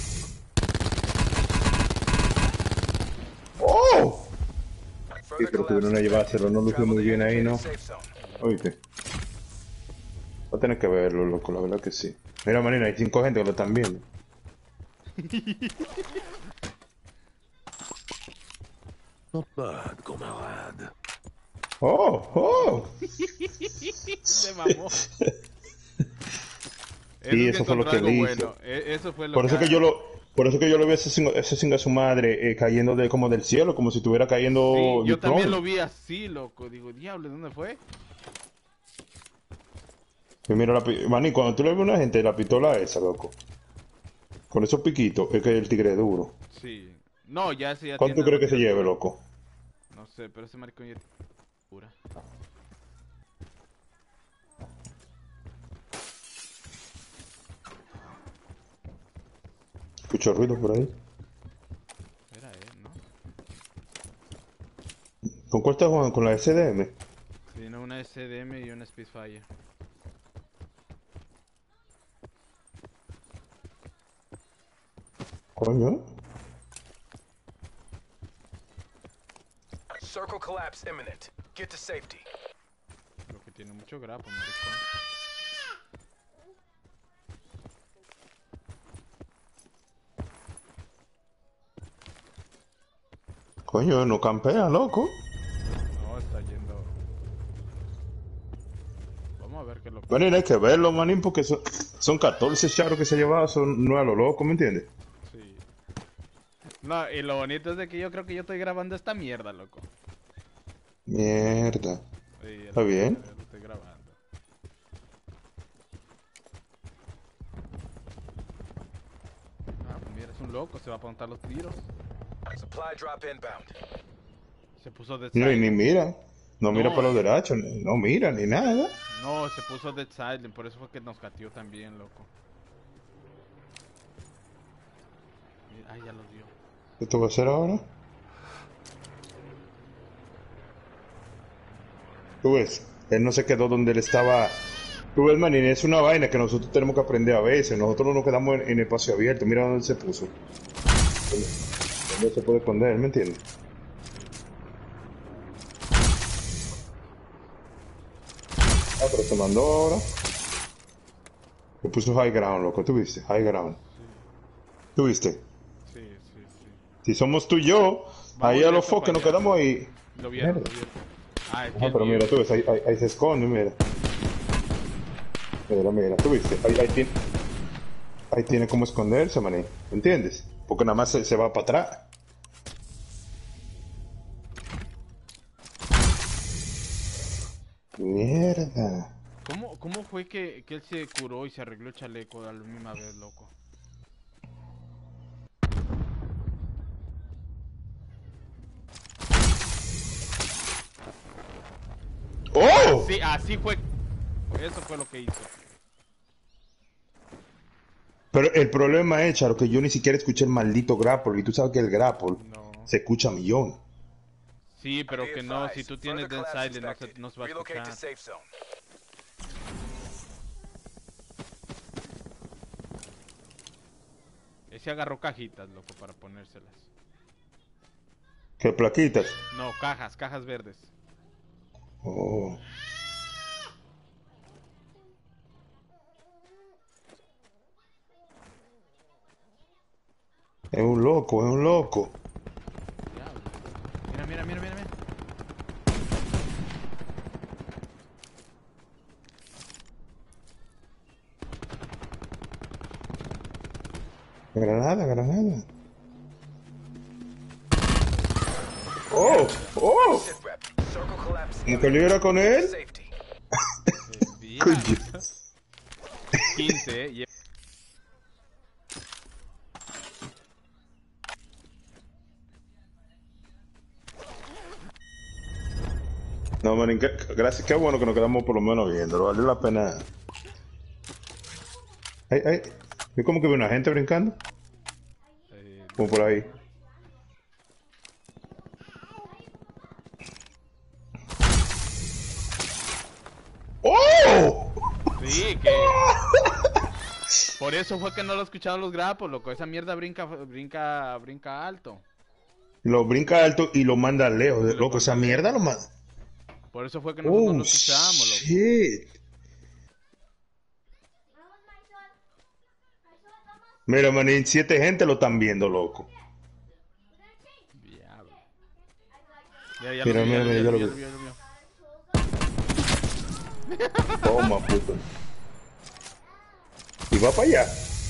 Speaker 2: ¡Oh! Sí,
Speaker 3: Further
Speaker 2: pero tuvieron
Speaker 3: collapse
Speaker 2: que llevárselo, no lució
Speaker 3: Travel
Speaker 2: muy
Speaker 3: to
Speaker 2: bien ahí, ¿no?
Speaker 3: indicated safe zone.
Speaker 2: Oíste. Va a tener que verlo, loco, la verdad que sí. Mira, Marina, hay 5 gente que lo están viendo.
Speaker 9: Not bad, camarade.
Speaker 2: ¡Oh! ¡Oh!
Speaker 1: Se mamó.
Speaker 2: Sí, eso fue lo que
Speaker 1: algo
Speaker 2: le hizo.
Speaker 1: bueno. Eso fue lo
Speaker 2: Por eso que yo lo vi a ese singa a su madre cayendo como del cielo, como si estuviera cayendo
Speaker 1: Sí,
Speaker 2: del
Speaker 1: yo también
Speaker 2: trono.
Speaker 1: lo vi así, loco. Digo, diablo, ¿dónde fue?
Speaker 2: Y mira, Maní, cuando tú le ves a una gente la pistola esa, loco, con esos piquitos, es que el tigre es duro.
Speaker 1: Sí. No, ya ese ya
Speaker 2: ¿Cuánto
Speaker 1: tiene
Speaker 2: crees que se lleve, loco?
Speaker 1: No sé, pero ese maricón ya tiene pura.
Speaker 2: Escucho ruido por ahí.
Speaker 1: Era él, ¿no?
Speaker 2: ¿Con cuál estás jugando? ¿Con la SDM?
Speaker 1: Sí, no, una SDM y una Spitfire.
Speaker 2: Coño.
Speaker 3: Circle collapse imminent. Get to safety.
Speaker 1: Lo que tiene mucho grapo, maricón.
Speaker 2: Coño, no campea, loco.
Speaker 1: No, está yendo. Vamos a ver qué es lo que...
Speaker 2: Bueno, hay que verlo, manín, porque son 14 charros que se llevaba, no a lo loco, ¿me entiendes?
Speaker 1: Sí. No, y lo bonito es de que yo creo que yo estoy grabando esta mierda, loco.
Speaker 2: Mierda.
Speaker 1: Sí,
Speaker 2: ¿Está bien?
Speaker 1: Lo estoy grabando. Ah, pues mira, es un loco, se va a apuntar los tiros.
Speaker 3: Supply drop inbound.
Speaker 1: Se puso de
Speaker 2: No, y ni
Speaker 1: silent.
Speaker 2: mira. No mira
Speaker 1: No.
Speaker 2: para los derechos, no mira ni nada.
Speaker 1: No, se puso dead silent, por eso fue que nos cateó también, loco. Mira, ay, ya los dio.
Speaker 2: ¿Qué tú vas a hacer ahora? Tú ves, él no se quedó donde él estaba. Tú ves, manín, es una vaina que nosotros tenemos que aprender a veces. Nosotros no nos quedamos en espacio abierto. Mira dónde se puso. ¿Dónde se puede esconder? ¿Me entiendes? Ah, pero se mandó ahora. Se puso high ground, loco. ¿Tú viste? High ground. ¿Tú viste?
Speaker 1: Sí, sí, sí.
Speaker 2: Si somos tú y yo, ahí a los foques nos quedamos ahí.
Speaker 1: Lo vieron,
Speaker 2: Mierda.
Speaker 1: lo vieron. Ah, es que
Speaker 2: Ah,
Speaker 1: el
Speaker 2: pero
Speaker 1: mío-
Speaker 2: mira, tú ves, ahí se esconde, mira. Mira, tú viste, ahí tiene como esconderse, maní, ¿entiendes? Porque nada más se va para atrás. Mierda.
Speaker 1: ¿Cómo fue que él se curó y se arregló el chaleco a la misma vez, loco?
Speaker 2: ¡Oh!
Speaker 1: Sí, así fue. Eso fue lo que hizo.
Speaker 2: Pero el problema es, Charo, que yo ni siquiera escuché el maldito grapple, y tú sabes que el grapple
Speaker 1: No.
Speaker 2: se escucha a millón.
Speaker 1: Sí, pero
Speaker 3: Be
Speaker 1: que no,
Speaker 3: advised,
Speaker 1: si tú tienes
Speaker 3: further
Speaker 1: dead
Speaker 3: collapse
Speaker 1: silent no
Speaker 3: expected.
Speaker 1: no se va a
Speaker 3: Relocate to
Speaker 1: escuchar.
Speaker 3: safe zone.
Speaker 1: Ese agarró cajitas, loco, para ponérselas.
Speaker 2: ¿Qué plaquitas?
Speaker 1: No, cajas verdes.
Speaker 2: Oh. Es un loco, es un loco.
Speaker 1: Diablo. Mira.
Speaker 2: Granada. ¡Oh! ¡Oh!
Speaker 3: Sit rep. Circle collapse.
Speaker 2: ¿No te libras con él?
Speaker 3: Safety.
Speaker 1: Diablo.
Speaker 2: Coño.
Speaker 1: 15,
Speaker 2: No, manín, gracias, qué bueno que nos quedamos por lo menos viéndolo, valió la pena. Ay, yo como que veo una gente brincando, como por ahí. ¡Oh!
Speaker 1: Sí, que... Por eso fue que no lo escucharon los grapos, loco. Esa mierda brinca alto.
Speaker 2: Lo brinca alto y lo manda lejos, loco, esa mierda lo manda.
Speaker 1: Por eso fue que nosotros no
Speaker 2: Oh,
Speaker 1: lo escuchamos, loco.
Speaker 2: shit. Mira, manín, 7 gente lo están viendo, loco.
Speaker 1: Diablo. Ya
Speaker 2: Mira,
Speaker 1: lo vi,
Speaker 2: mira, ya lo vi.
Speaker 1: lo vi.
Speaker 2: Toma, puto. Y va para allá.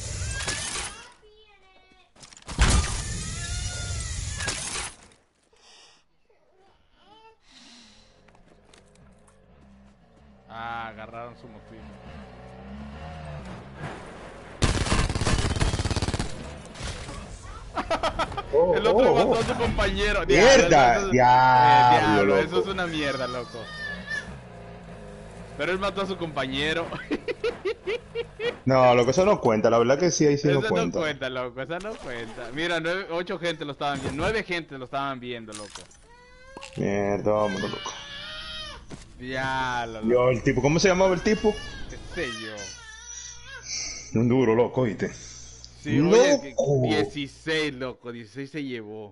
Speaker 1: Ah, agarraron su motín. El otro mató a su compañero.
Speaker 2: Mierda, diablo, loco.
Speaker 1: Eso es una mierda, loco. Pero él mató a su compañero.
Speaker 2: No, loco, eso no cuenta, la verdad que sí, ahí sí no
Speaker 1: Eso
Speaker 2: cuenta.
Speaker 1: no cuenta, loco, eso no cuenta. Mira, 8 gente lo estaban viendo, 9 gente lo estaban viendo, loco.
Speaker 2: Mierda, vámonos, loco.
Speaker 1: Diablo, loco.
Speaker 2: Yo, el tipo, ¿cómo se llamaba el tipo?
Speaker 1: ¿Qué sé yo?
Speaker 2: Un duro, loco, ¿oíste?
Speaker 1: Sí, oye,
Speaker 2: ¡Loco!
Speaker 1: 16, loco, 16 se llevó.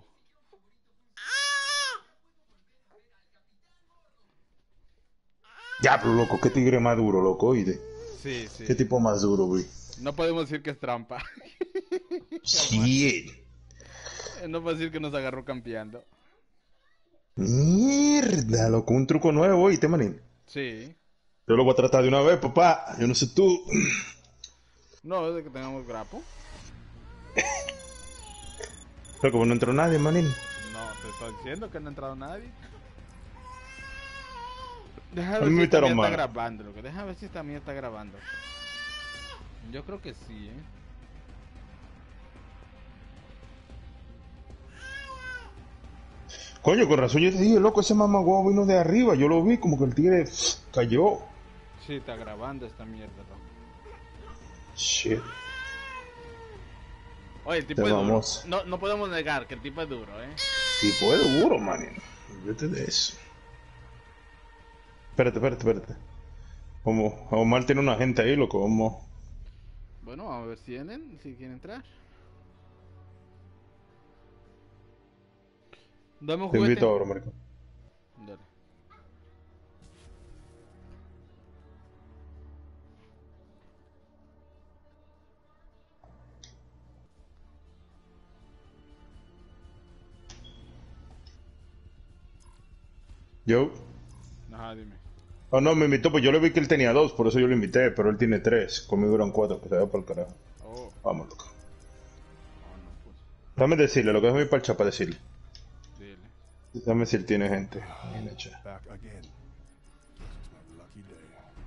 Speaker 2: Diablo, loco, qué tigre más duro, loco, ¿oíste?
Speaker 1: Sí, sí.
Speaker 2: Qué tipo más duro, güey.
Speaker 1: No podemos decir que es trampa.
Speaker 2: Shit.
Speaker 1: No podemos decir que nos agarró campeando.
Speaker 2: Mierda, loco, un truco nuevo, ¿oíste, manín?
Speaker 1: Sí.
Speaker 2: Yo lo voy a tratar de una vez, papá. Yo no sé tú.
Speaker 1: No, es de que tengamos grapo.
Speaker 2: Loco, no entró nadie, manín.
Speaker 1: No, te estoy diciendo que no ha entrado nadie. Deja
Speaker 2: A
Speaker 1: ver
Speaker 2: mí me
Speaker 1: si esta mía
Speaker 2: invitaron
Speaker 1: está
Speaker 2: mal.
Speaker 1: grabando, loco. Deja ver si esta mía está grabando. Yo creo que sí,
Speaker 2: Coño, con razón yo te dije, loco, ese mamagüevo vino de arriba. Yo lo vi como que el tigre cayó.
Speaker 1: Sí, está grabando esta mierda, loco.
Speaker 2: Shit.
Speaker 1: Oye, el tipo
Speaker 2: Te
Speaker 1: es duro.
Speaker 2: vamos.
Speaker 1: No podemos negar que el tipo es duro,
Speaker 2: Tipo de duro, manín. Olvídate de eso. Espérate. Como Omar tiene una gente ahí, loco, vamos.
Speaker 1: Bueno, vamos a ver si quieren entrar. Dame un
Speaker 2: Te
Speaker 1: juguete.
Speaker 2: invito ahora, marico.
Speaker 1: Dale.
Speaker 2: Yo.
Speaker 1: Ajá, dime.
Speaker 2: Oh, no, me invitó, pues yo le vi que él tenía 2, por eso yo lo invité, pero él tiene 3. Conmigo eran 4, que se vaya por el carajo.
Speaker 1: Oh,
Speaker 2: Vamos, loco.
Speaker 1: no, pues.
Speaker 2: Dame decirle, lo que es mi parcha para decirle.
Speaker 1: Dile.
Speaker 2: Dame si él tiene gente. Bien hecha.
Speaker 10: Back again. This is my lucky day.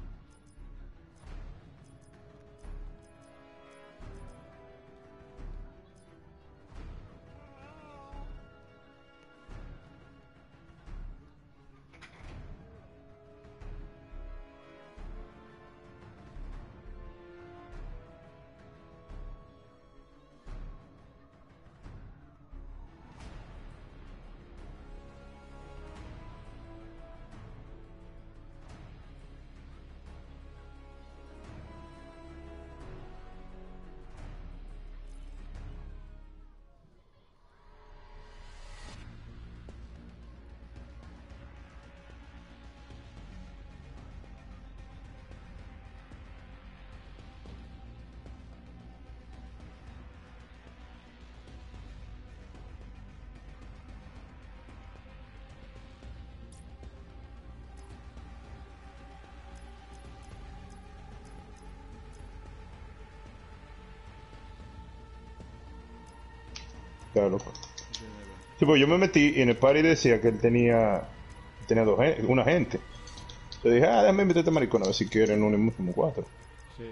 Speaker 2: Claro, loco. Sí, pues yo me metí y en el party decía que él tenía una gente. Yo dije, déjame meterte maricón a ver si quieren unirnos como 4.
Speaker 1: Sí.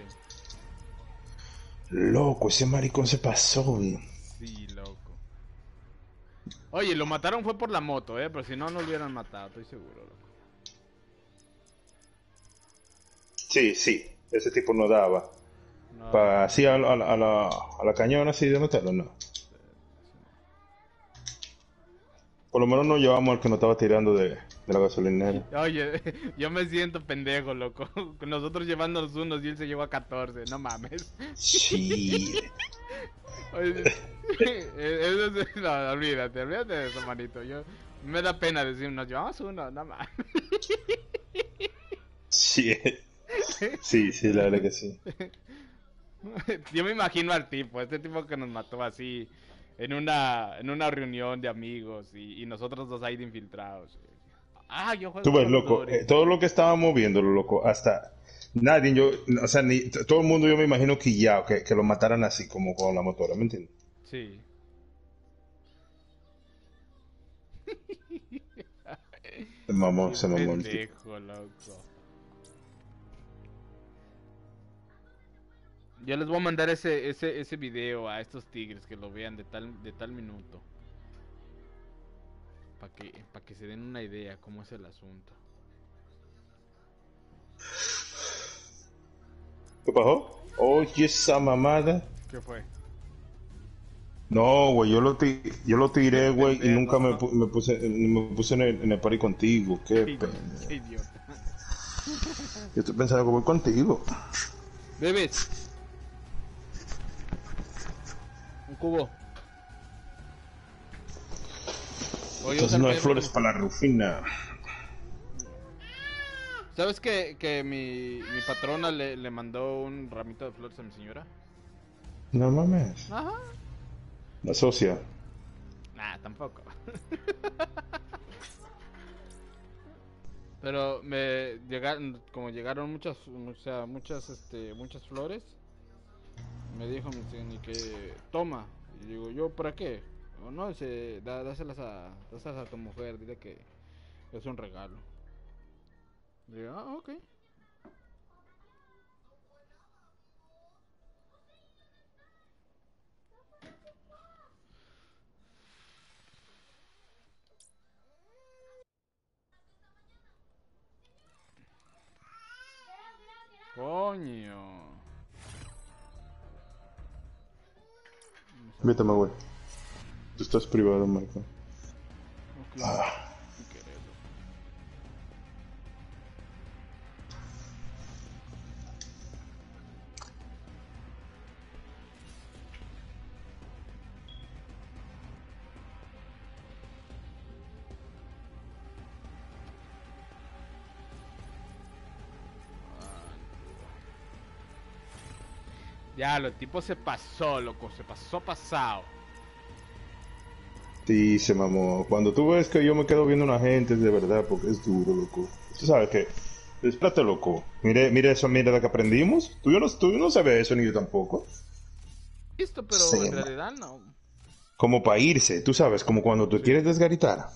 Speaker 2: Loco, ese maricón se pasó, güey.
Speaker 1: Sí, loco. Oye, lo mataron fue por la moto, pero si no, no lo hubieran matado, estoy seguro, loco.
Speaker 2: Sí, ese tipo no daba.
Speaker 1: No,
Speaker 2: Así a la cañona, así de matarlo, no. Por lo menos no llevamos al que nos estaba tirando de la gasolinera.
Speaker 1: Oye, yo me siento pendejo, loco. Nosotros llevándonos unos y él se llevó a 14, no mames.
Speaker 2: Sí.
Speaker 1: Oye, eso es, no, olvídate de eso, manito. Me da pena decir, nos llevamos uno, no mames.
Speaker 2: Sí, la verdad que sí.
Speaker 1: Yo me imagino al tipo, este tipo que nos mató así en una reunión de amigos y nosotros dos ahí de infiltrados. Yo juego
Speaker 2: Tú ves,
Speaker 1: Call of
Speaker 2: loco,
Speaker 1: Duty.
Speaker 2: todo lo que estábamos viendo, loco, hasta nadie, o sea, ni todo el mundo yo me imagino quillado, que lo mataran así, como con la motora, ¿me entiendes?
Speaker 1: Sí.
Speaker 2: Se mamó el tipo.
Speaker 1: Pendejo, loco. Yo les voy a mandar ese video a estos tigres que lo vean de tal minuto. Para que se den una idea cómo es el asunto.
Speaker 2: ¿Qué pasó? Oye, esa mamada.
Speaker 1: ¿Qué fue?
Speaker 2: No, güey, yo lo tiré, güey, y nunca me puse en el party contigo. Qué pena.
Speaker 1: Qué idiota.
Speaker 2: Yo estoy pensando que voy contigo.
Speaker 1: Bebes. Un cubo. Oye,
Speaker 2: Entonces no hay flores para la Rufina.
Speaker 1: ¿Sabes que mi patrona le mandó un ramito de flores a mi señora?
Speaker 2: No mames.
Speaker 1: Ajá.
Speaker 2: La socia.
Speaker 1: Nah, tampoco. Pero me llegaron, como llegaron muchas, o sea, muchas flores. Me dijo mi que toma. Y digo, ¿yo para qué? O no, dáselas a tu mujer, dile que es un regalo. Y digo, ah, ok. Coño.
Speaker 2: Vete, güey. Tú estás privado, Michael.
Speaker 1: Okay. Si querés. Ya, el tipo se pasó, loco, se pasó pasado.
Speaker 2: Sí, se mamó. Cuando tú ves que yo me quedo viendo a una gente, de verdad, porque es duro, loco. Tú sabes que, espérate, loco. Mire esa mierda que aprendimos. Tú no sabes eso, ni yo tampoco.
Speaker 1: Listo, pero
Speaker 2: Sí,
Speaker 1: en realidad no.
Speaker 2: Como para irse, tú sabes, como cuando tú quieres desgaritar.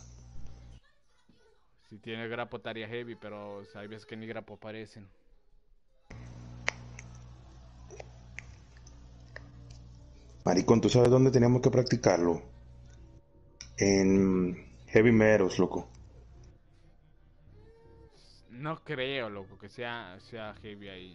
Speaker 1: Si tiene grapo estaría heavy, pero o sea, hay veces que ni grapo aparecen.
Speaker 2: Maricón, ¿tú sabes dónde teníamos que practicarlo? En Heavy Meadows, loco.
Speaker 1: No creo, loco, que sea heavy ahí.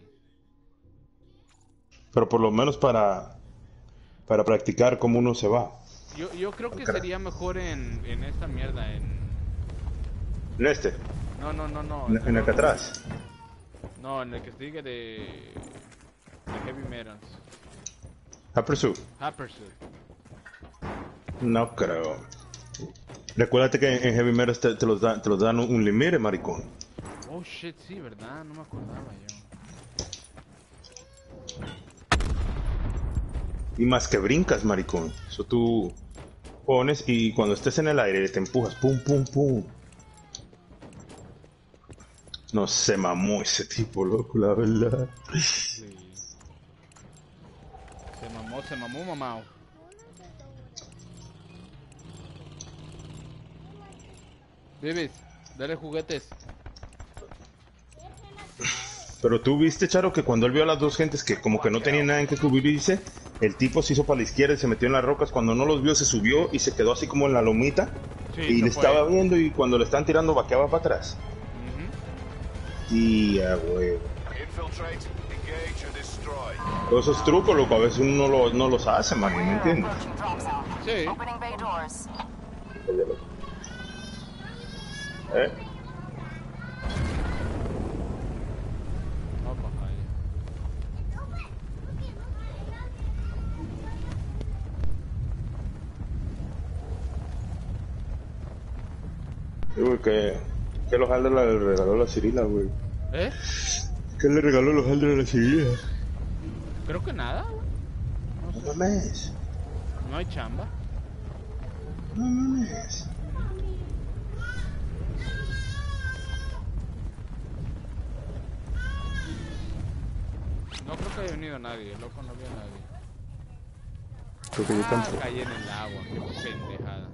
Speaker 2: Pero por lo menos para practicar cómo uno se va.
Speaker 1: Yo creo que sería mejor en esta mierda, en
Speaker 2: ¿En este?
Speaker 1: No.
Speaker 2: ¿En el que atrás?
Speaker 1: No, en el que sigue de Heavy Metals.
Speaker 2: Pursuit.
Speaker 1: Pursuit.
Speaker 2: No creo. Recuérdate que en Heavy Meadows te los dan un límite, maricón.
Speaker 1: Oh shit, sí, ¿verdad? No me acordaba yo.
Speaker 2: Y más que brincas, maricón. Eso tú pones y cuando estés en el aire te empujas. Pum, pum, pum. No se mamó ese tipo, loco, la verdad.
Speaker 1: Sí. Se mamó, mamao. Bebes, dale juguetes.
Speaker 2: Pero tú viste, Charo, que cuando él vio a las dos gentes que como que no tenían nada en que cubrirse, el tipo se hizo para la izquierda y se metió en las rocas. Cuando no los vio, se subió y se quedó así como en la lomita.
Speaker 1: Sí,
Speaker 2: y le estaba viendo y cuando le están tirando vaqueaba para atrás. Y a huevo. Todos esos trucos, loco, a veces uno no los hace, man, ¿me entiendes?
Speaker 1: Sí.
Speaker 2: Güey, que los Alders le regaló la Cirila, güey.
Speaker 1: ¿Eh?
Speaker 2: ¿Qué le regaló los Alders a la Cirila?
Speaker 1: Creo que nada, güey.
Speaker 2: No mames.
Speaker 1: No hay chamba.
Speaker 2: No mames.
Speaker 1: No creo que haya venido nadie, loco, no había nadie.
Speaker 2: Creo que yo tampoco.
Speaker 1: Caí en el agua, qué pendejada.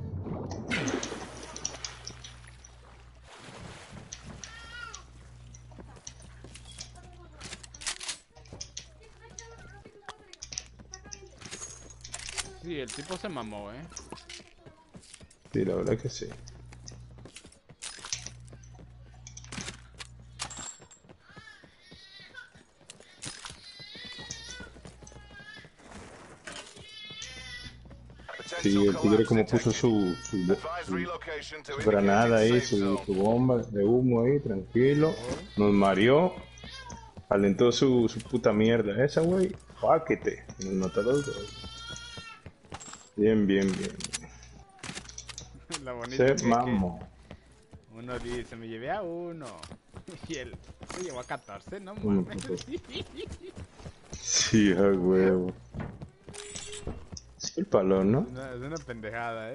Speaker 1: Sí, el tipo se mamó,
Speaker 2: Sí, la verdad que sí. Sí, el tigre como puso su granada ahí, su bomba de humo ahí, tranquilo. Nos mareó. Alentó su puta mierda esa, güey. Páquete. Nos mató a los dos. Bien.
Speaker 1: La bonita
Speaker 2: Se mamó.
Speaker 1: Uno dice, me llevé a uno. Y él se llevó a 14, no mames.
Speaker 2: Sí, a huevo. Sí, el palón, ¿no?
Speaker 1: Es una pendejada,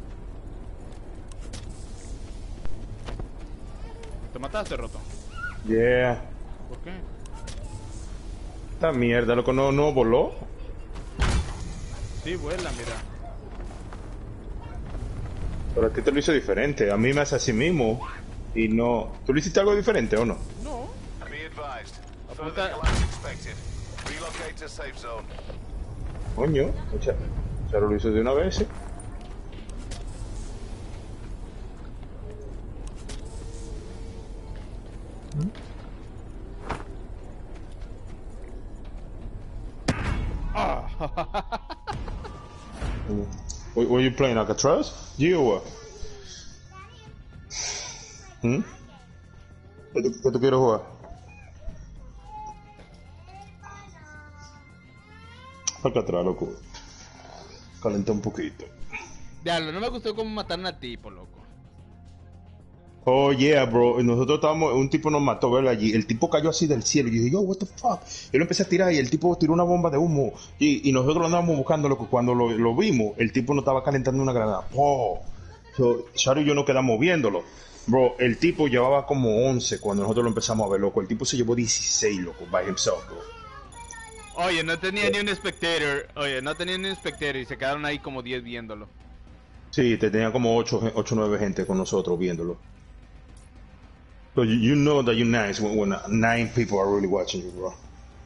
Speaker 1: mataste, Roto?
Speaker 2: Yeah.
Speaker 1: ¿Por qué?
Speaker 2: Esta mierda, loco, no voló.
Speaker 1: Sí, vuela, mira.
Speaker 2: Pero a ti te lo hizo diferente. A mí me hace así mismo. Y no. ¿Tú le hiciste algo diferente o no?
Speaker 1: No.
Speaker 7: Be advised. Further
Speaker 1: Apunta.
Speaker 7: collapse expected. Relocate to safe zone.
Speaker 2: Coño. Charo lo hizo de una vez, ¿eh? Were you playing Alcatraz? You or what? ¿Qué tú quieres jugar? Alcatraz, loco. Calenta un poquito.
Speaker 1: Diablo, no me gustó cómo mataron a tipo, loco.
Speaker 2: Oh yeah, bro. Nosotros estábamos, un tipo nos mató, ¿verdad? Allí. El tipo cayó así del cielo. Y yo dije, yo, what the fuck. Yo lo empecé a tirar y el tipo tiró una bomba de humo. Y nosotros lo andábamos buscando, loco. Cuando lo vimos, el tipo nos estaba calentando una granada. Oh. So, Charo y yo nos quedamos viéndolo. Bro, el tipo llevaba como 11 cuando nosotros lo empezamos a ver, loco. El tipo se llevó 16, loco, by himself, bro.
Speaker 1: Oye, no tenía ni un spectator. Oye, no tenía ni un spectator y se quedaron ahí como 10 viéndolo.
Speaker 2: Sí, tenía como 8 o 9 gente con nosotros viéndolo. So you know that you're nice when 9 people are really watching you, bro.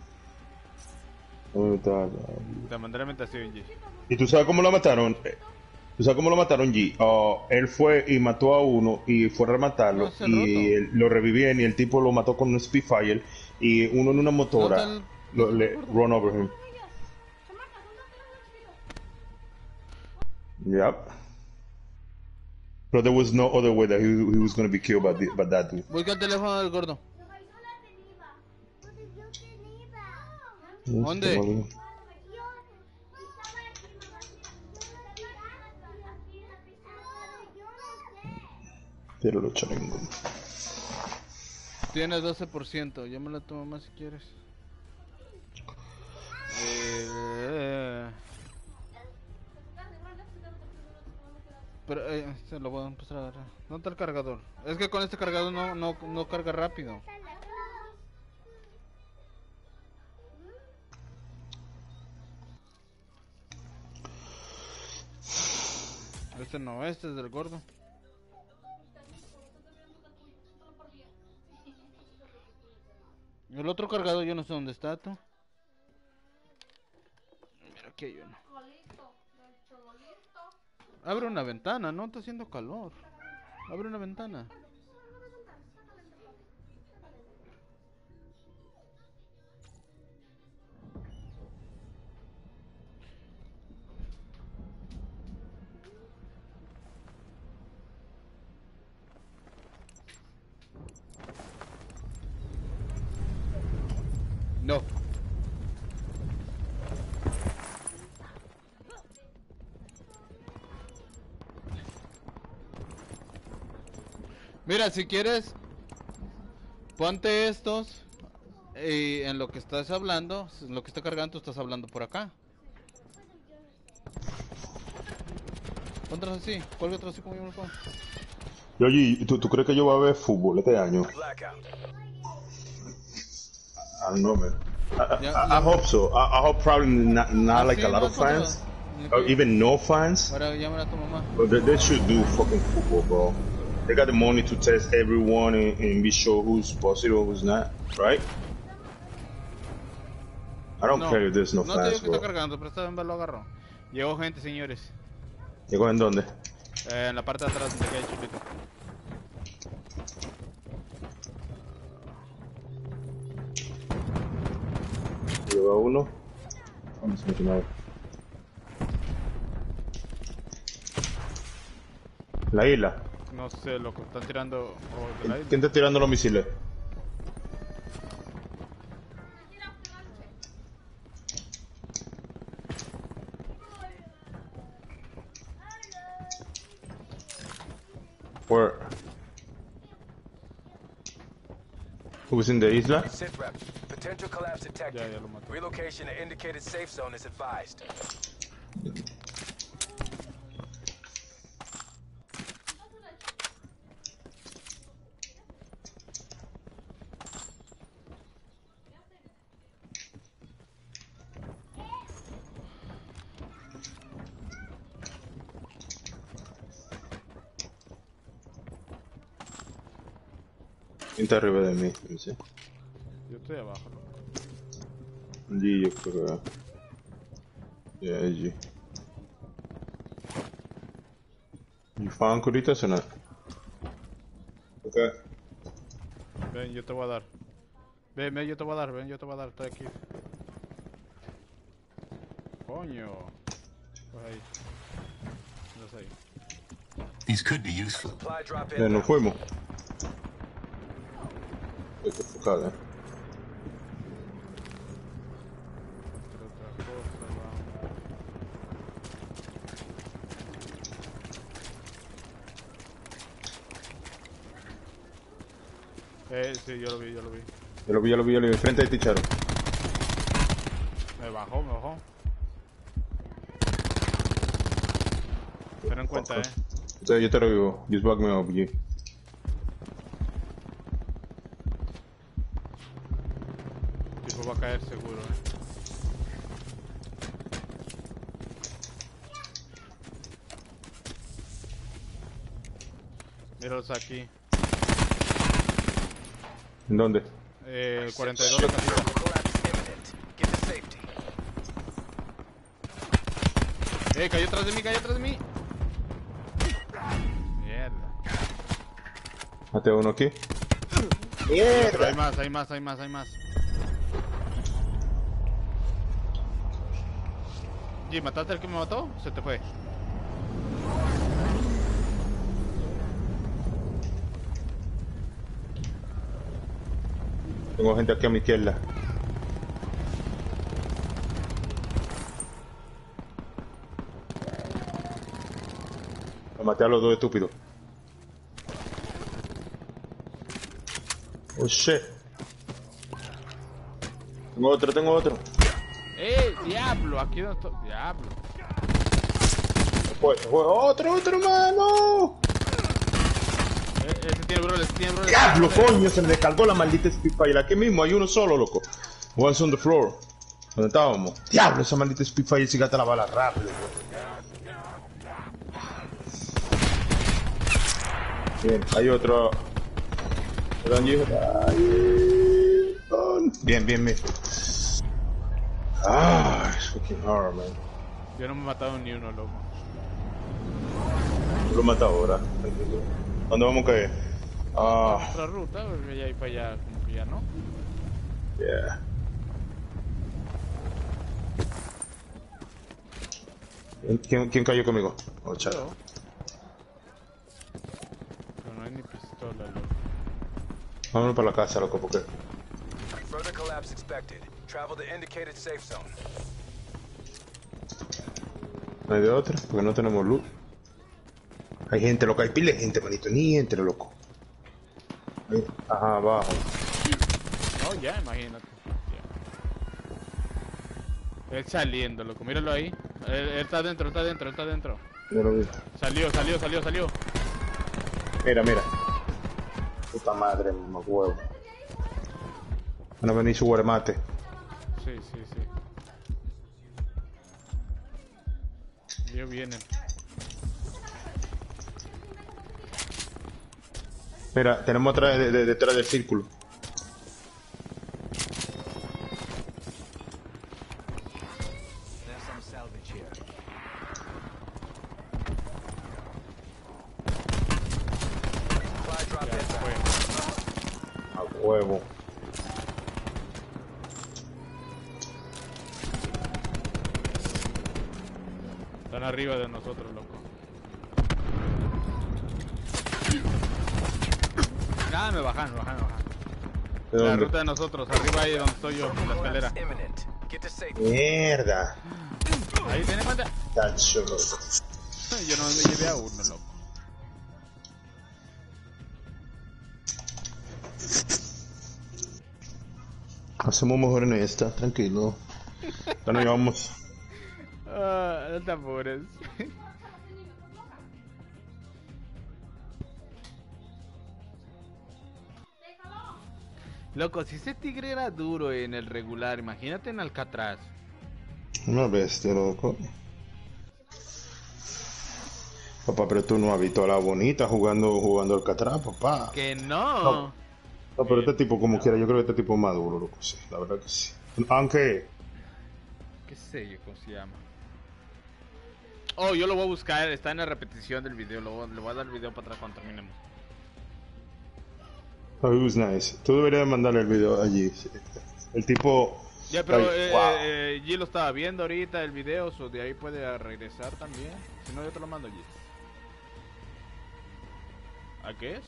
Speaker 1: Te mandaré invitación, G.
Speaker 2: ¿Y tú sabes cómo lo mataron? ¿Tú sabes cómo lo mataron, G? Él fue y mató a uno y fue a rematarlo y lo revivían y el tipo lo mató con un Spitfire y uno en una motora le run over him. Yep. But there was no other way that he was going to be killed by that dude.
Speaker 1: Busca el teléfono del gordo. ¿Dónde?
Speaker 2: Pero lo charengo.
Speaker 1: Tienes 12%, llámala a tu mamá si quieres. Pero se lo voy a empezar a agarrar. ¿Dónde está el cargador? Es que con este cargador no carga rápido. Este no, este es del gordo. El otro cargador yo no sé dónde está, tú. Mira, aquí hay uno. Abre una ventana, no está haciendo calor. Abre una ventana. No. Mira, si quieres, ponte estos y en lo que estás hablando, en lo que está cargando, tú estás hablando por acá. Póntelos así, cuélgatelo así como yo me lo pongo.
Speaker 2: Y oye, ¿tú crees que yo voy a ver fútbol este año? I don't know, man. I hope so. I hope probably not like a lot of fans, or even no fans.
Speaker 1: Ahora llámala a tu mamá.
Speaker 2: But they should do fucking football, bro. They got the money to test everyone and be sure who's positive and who's not, right? I don't care if there's no
Speaker 1: No
Speaker 2: fans,
Speaker 1: te digo que
Speaker 2: bro.
Speaker 1: está cargando, pero esta vez lo agarró. Llegó gente, señores.
Speaker 2: ¿Llegó en dónde?
Speaker 1: En la parte de atrás donde cae chupito.
Speaker 2: Llegó uno. Vamos a continuar. La isla.
Speaker 1: No sé, loco, están tirando de la isla.
Speaker 2: ¿Quién está tirando los misiles? Where? Who was in the isla?
Speaker 3: Sit rep. Potential collapse detected.
Speaker 1: Ya lo maté.
Speaker 3: Relocation to indicated safe zone is advised.
Speaker 2: ¿Quién está arriba de mí? No sé.
Speaker 1: Yo estoy abajo, loco.
Speaker 2: G, yo creo que... Yeah, G. You found curitas o no? Okay.
Speaker 1: Ven, yo te voy a dar. Ven, yo te voy a dar, ven, yo te voy a dar, estoy aquí. Coño. Pues ahí. No sé.
Speaker 9: These could be useful.
Speaker 3: Supply drop
Speaker 2: Ya nos
Speaker 3: inbound.
Speaker 2: fuimos. Estoy enfocado,
Speaker 1: Otra cosa, vamos. Sí, yo lo vi.
Speaker 2: Yo lo vi, enfrente de ti, Charo.
Speaker 1: Me bajó. Ten en cuenta,
Speaker 2: Entonces yo te revivo. Just back me up, G.
Speaker 1: Tipo va a caer seguro, Míralos aquí.
Speaker 2: ¿En dónde?
Speaker 1: 42 de casita.
Speaker 3: Collapse imminent. Get to safety.
Speaker 1: Cayó atrás de mí. Mierda.
Speaker 2: Mate uno aquí.
Speaker 1: Pero hay más. G, ¿mataste al que me mató? Se te fue.
Speaker 2: Tengo gente aquí a mi izquierda. Me maté a los dos estúpidos. Oh shit. Tengo otro.
Speaker 1: Diablo, aquí donde estoy. Diablo.
Speaker 2: Fue otro, mano.
Speaker 1: Ese tiene broles.
Speaker 2: Diablo, coño, se me descargó la maldita Spitfire. Aquí mismo hay uno solo, loco. One's on the floor. ¿Dónde estábamos? Diablo, esa maldita Spitfire sí gasta la bala rápido, Bien, hay otro. Bien. It's fucking hard, man.
Speaker 1: Yo no me he matado ni uno, loco.
Speaker 2: Lo mata ahora. ¿Dónde vamos a caer?
Speaker 1: Otra ruta, porque ya hay para allá, como que ya no.
Speaker 2: Yeah. ¿Quién cayó conmigo? Oh, Charo.
Speaker 1: Pero no hay ni pistola, loco.
Speaker 2: Vámonos para la casa, loco, porque...
Speaker 3: Further collapse expected. Travel to indicated safe zone.
Speaker 2: No hay de otra, porque no tenemos luz. Hay gente, loco, hay pila de gente, manito. Ni entre, loco. Ahí. Ajá, abajo.
Speaker 1: No, ya, imagínate. Ya. Él saliendo, loco. Míralo ahí. Él está adentro.
Speaker 2: Ya lo vi.
Speaker 1: Salió.
Speaker 2: Mira. Puta madre, mamá huevo. Van a venir su guaremate.
Speaker 1: Sí. Ellos vienen.
Speaker 2: Mira, tenemos atrás detrás del círculo.
Speaker 3: There's some salvage here. Supply drop
Speaker 1: Ya
Speaker 3: inbound.
Speaker 1: fue.
Speaker 2: A huevo.
Speaker 1: Están arriba de nosotros, loco. Nada, me bajan.
Speaker 2: ¿De
Speaker 1: La
Speaker 2: dónde?
Speaker 1: ruta de nosotros, arriba ahí donde estoy yo, en la escalera.
Speaker 3: Collapse imminent. Get to safety.
Speaker 2: Mierda.
Speaker 1: Ahí tiene cuenta.
Speaker 2: Tacho, loco.
Speaker 1: Yo no me llevé a uno, loco.
Speaker 2: Hacemos mejor en esta, tranquilo. Ya nos llevamos.
Speaker 1: No te apures. Loco, si ese tigre era duro en el regular, imagínate en Alcatraz.
Speaker 2: Una bestia, loco. Papá, pero tú no has visto a la bonita jugando Alcatraz, papá.
Speaker 1: Que no.
Speaker 2: No, pero este tipo, como quiera, yo creo que este tipo es maduro, loco, sí, la verdad que sí. Aunque...
Speaker 1: ¿Qué sé yo cómo se llama? Oh, yo lo voy a buscar, está en la repetición del video, le voy a dar el video para atrás cuando terminemos.
Speaker 2: Oh, it was nice. Tú deberías mandarle el video allí. El tipo...
Speaker 1: Ya, pero
Speaker 2: wow.
Speaker 1: G lo estaba viendo ahorita el video, so de ahí puede regresar también. Si no, yo te lo mando, G. ¿A qué es?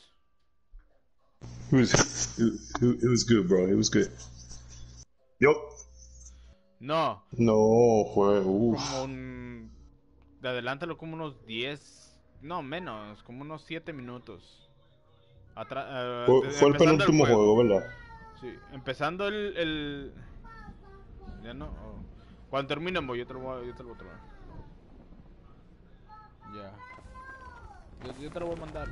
Speaker 2: It was good, bro. It was good. Yo.
Speaker 1: No.
Speaker 2: No, fue...
Speaker 1: Como un... De adelántalo como unos 10... No, menos, como unos 7 minutos.
Speaker 2: Fue el penúltimo juego, ¿verdad?
Speaker 1: Sí, empezando el... Ya no... Oh. Cuando terminemos yo te lo voy a traer. Ya. Yo te lo voy a mandar.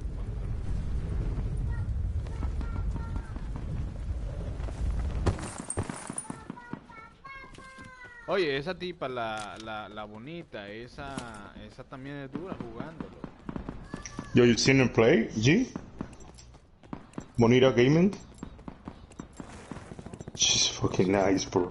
Speaker 1: Oye, esa tipa, la bonita, esa también es dura jugándolo.
Speaker 2: Yo, you seen her play, G? Bonita Gaming? She's fucking nice, bro.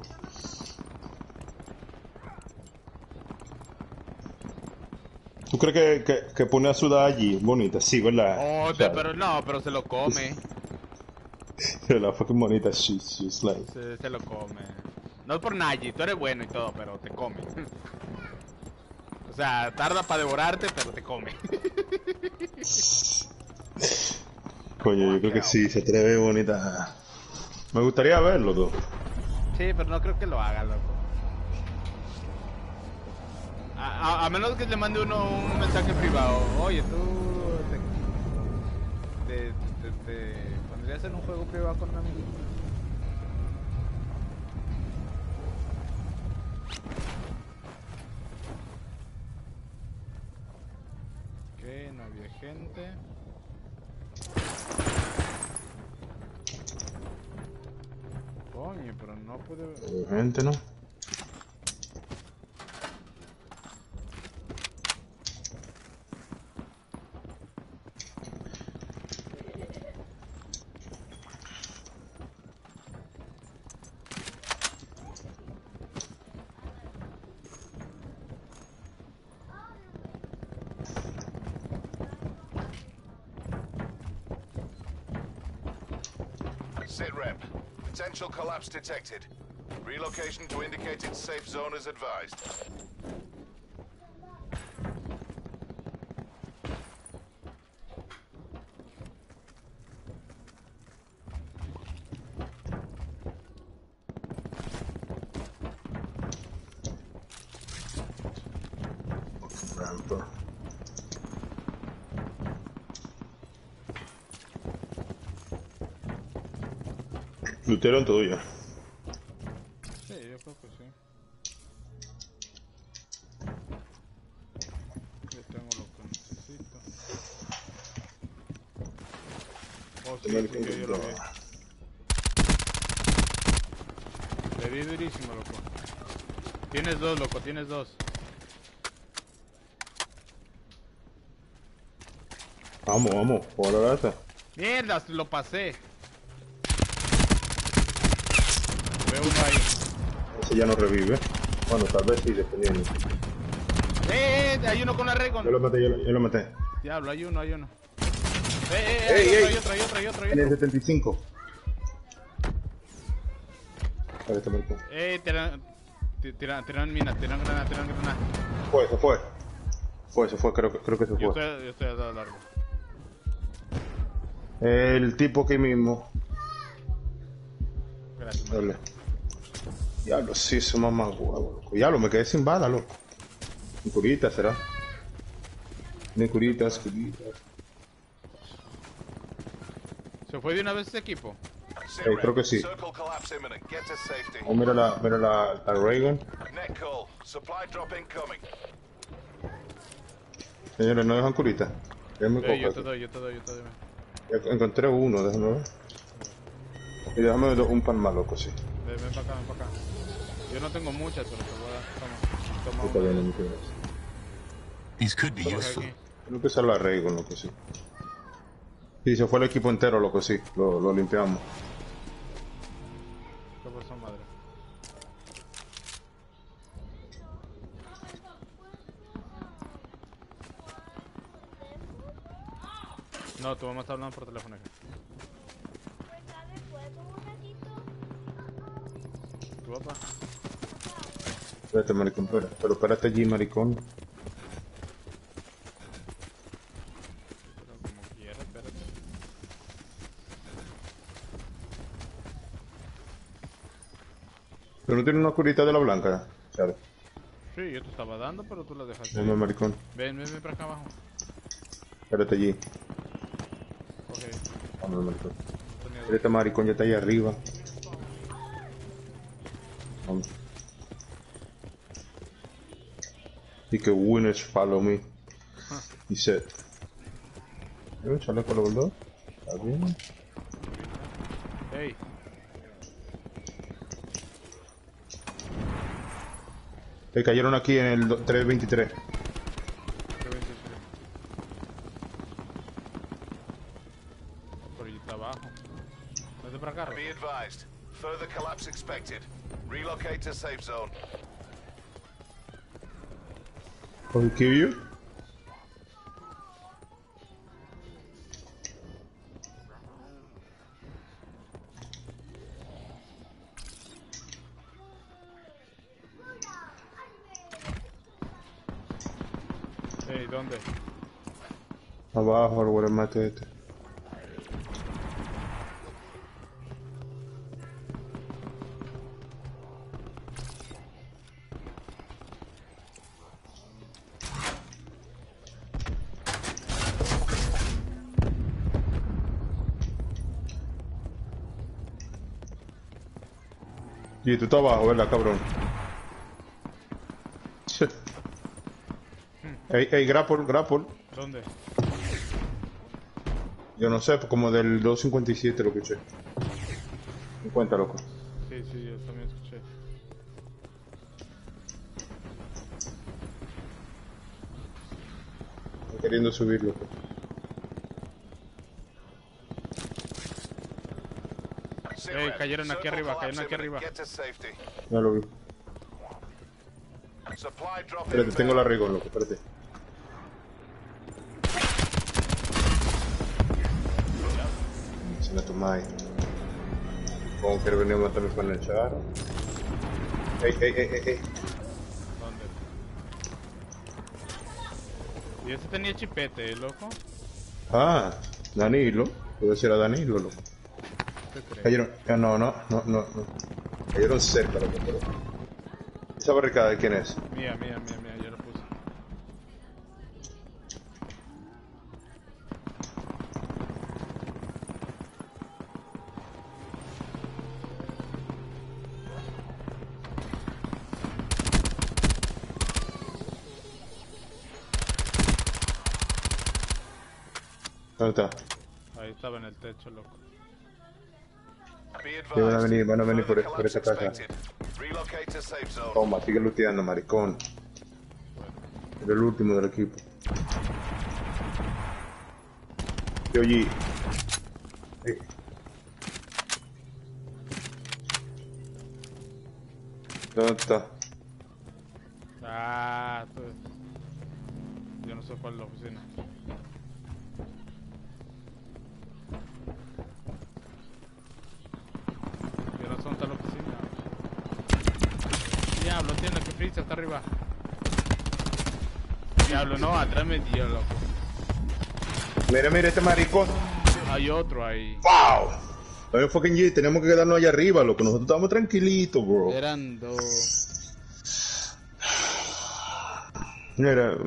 Speaker 2: ¿Tú crees que pone a sudar allí? Bonita, sí, ¿verdad?
Speaker 1: Oh, pero no, pero se lo come.
Speaker 2: La fucking bonita, she's like...
Speaker 1: Se lo come. No es por Naji, tú eres bueno y todo, pero te come. O sea, tarda para devorarte, pero te come.
Speaker 2: Coño, yo creo que sí, se atreve bonita. Me gustaría verlo, tú.
Speaker 1: Sí, pero no creo que lo haga, loco. A menos que le mande uno un mensaje privado. Oye, tú te pondrías en un juego privado con un amigo. Ok, no había gente. Coño, pero no puede...
Speaker 2: Gente, ¿no?
Speaker 11: Sitrep. Potential collapse detected. Relocation to indicated safe zone is advised.
Speaker 2: Rampa. Lutero todo ya.
Speaker 1: Sí, yo creo que sí. Yo tengo lo que necesito. Oh, sí, sí, yo lo vi. Le di durísimo, loco. Tienes dos, loco, tienes dos.
Speaker 2: Vamos, por la lata.
Speaker 1: Mierda, lo pasé. Veo uno ahí.
Speaker 2: Ese ya no revive. Bueno, tal vez sí, dependiendo.
Speaker 1: Hay uno con la Recon.
Speaker 2: Yo lo maté.
Speaker 1: Diablo, hay uno.
Speaker 2: Hay
Speaker 1: otro.
Speaker 2: En el 75. Ahí está Marco.
Speaker 1: Tiran mina, tiran granada.
Speaker 2: Se fue, creo que se fue.
Speaker 1: Yo estoy a lado largo.
Speaker 2: El tipo aquí mismo.
Speaker 1: Gracias,
Speaker 2: dale. Diablo, sí, su mamá huevo, loco. Diablo, me quedé sin bala, loco. Ni curitas, ¿será? Ni curitas.
Speaker 1: ¿Se fue de una vez ese equipo?
Speaker 2: Creo que sí. Oh, mira la Reagan. Señores, no dejan curitas.
Speaker 1: Yo te doy.
Speaker 2: Encontré uno, déjame ver. Y déjame ver un pan más loco, sí.
Speaker 1: Ven para acá. Yo no tengo muchas, pero te voy a dar. Toma.
Speaker 2: Está bien,
Speaker 9: These could be useful.
Speaker 2: Creo que esa es la Reagan, loco, sí. Sí, se fue el equipo entero, loco, sí. Lo limpiamos.
Speaker 1: ¿Qué pasó, madre? No, tu mamá está hablando por teléfono acá. ¿Tu papá?
Speaker 2: Espérate, maricón, espera. Pero espérate allí, maricón.
Speaker 1: Pero como quieras, espérate.
Speaker 2: ¿Pero no tiene una curita de la blanca? Claro.
Speaker 1: Sí, yo te estaba dando, pero tú la dejaste.
Speaker 2: Dame, maricón.
Speaker 1: Ven para acá abajo.
Speaker 2: Espérate allí.
Speaker 1: Coge.
Speaker 2: Vamos, maricón.
Speaker 1: No tenía duda.
Speaker 2: Este maricón ya está ahí arriba. Vamos. Y que winners follow me. He said. ¿Un chaleco lo voló? ¿Está bien?
Speaker 1: Hey.
Speaker 2: Cayeron aquí en el 323.
Speaker 1: Por ahí está abajo. Vete para acá.
Speaker 11: Be advised. Further collapse expected. Relocate to safe zone.
Speaker 2: ¿Puedo kill you?
Speaker 1: Hey, ¿dónde?
Speaker 2: Abajo, al guaremate este. Y tú estás abajo, ¿verdad, cabrón? Ey, grapple.
Speaker 1: ¿Dónde?
Speaker 2: Yo no sé, como del 257 lo escuché. 50, loco.
Speaker 1: Sí, yo también escuché.
Speaker 2: Estoy queriendo subir, loco.
Speaker 1: Hey, cayeron aquí arriba.
Speaker 11: Get to safety.
Speaker 2: Ya lo vi.
Speaker 11: Supply drop
Speaker 2: Espérate, tengo la Rigon, loco, espérate. Se tu madre. ¿Cómo que venir a matarme con el charo? Ey.
Speaker 1: ¿Dónde? Y ese tenía chipete, loco.
Speaker 2: Ah, Danilo. Puede ser a Danilo, loco.
Speaker 1: ¿Qué crees?
Speaker 2: Cayeron. No. Cayeron cerca, loco, pero. ¿Esa barricada de quién es?
Speaker 1: Mía, yo lo puse.
Speaker 2: ¿Dónde está?
Speaker 1: Ahí estaba en el techo, loco.
Speaker 11: Be
Speaker 2: Sí, van a venir
Speaker 11: Further
Speaker 2: por esa
Speaker 11: collapse
Speaker 2: casa.
Speaker 11: expected. Relocate to safe zone.
Speaker 2: Toma, sigue looteando, maricón. Era el último del equipo. Y oye. ¿Dónde está?
Speaker 1: Ah, yo no sé cuál es la oficina. Yo no sé dónde está la oficina. Diablo, entiendo que Freeze está arriba. Diablo, no, atrás me dio, loco.
Speaker 2: Mira este maricón.
Speaker 1: Hay otro ahí.
Speaker 2: ¡Wow! También fucking G, tenemos que quedarnos allá arriba, loco. Nosotros estamos tranquilitos, bro.
Speaker 1: Eran dos.
Speaker 2: Mira.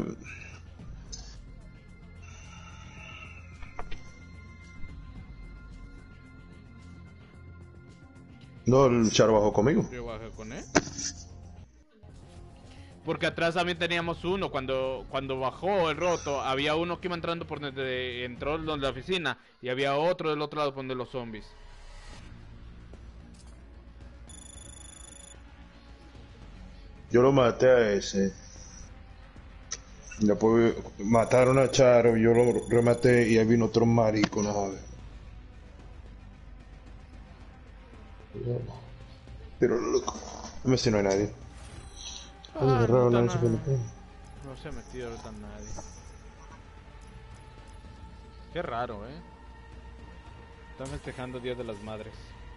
Speaker 2: No, el Charo bajó conmigo.
Speaker 1: Yo bajé con él. Porque atrás también teníamos uno. Cuando bajó el roto, había uno que iba entrando por donde entró donde la oficina. Y había otro del otro lado por donde los zombies.
Speaker 2: Yo lo maté a ese. Después mataron a Charo, yo lo rematé y ahí vino otro marico, no joder. Pero loco, no me sé, no hay nadie.
Speaker 1: Ah,
Speaker 2: Raro,
Speaker 1: no,
Speaker 2: no se puede.
Speaker 1: no se ha metido ahorita nadie. Qué raro, Están festejando Día de las Madres.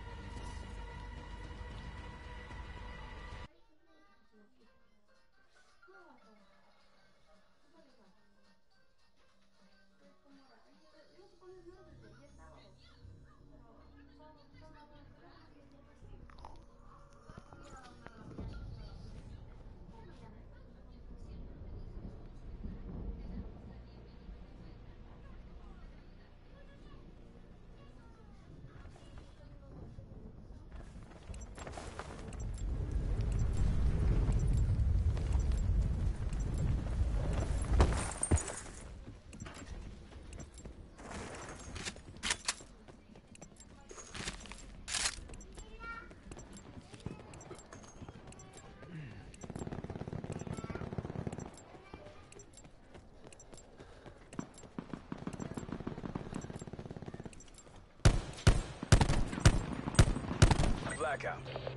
Speaker 3: Blackout.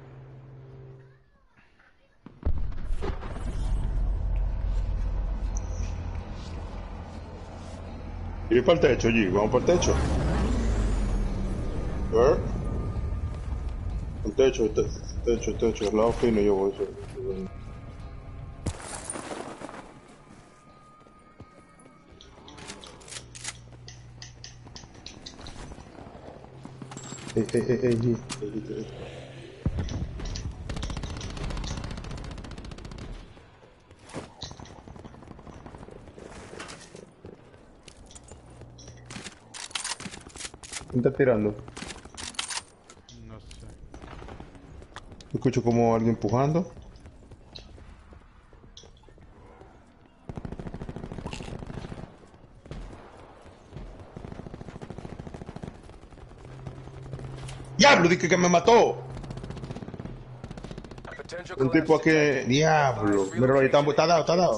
Speaker 2: Ir para el techo, G, vamos para el techo. ¿Ver? El techo, el lado fino yo voy a hacer. G. ¿Quién está tirando?
Speaker 1: No sé.
Speaker 2: Escucho como alguien empujando. ¡Diablo! Dije que me mató. Un tipo aquí. ¡Diablo! Míralo ahí, está dado.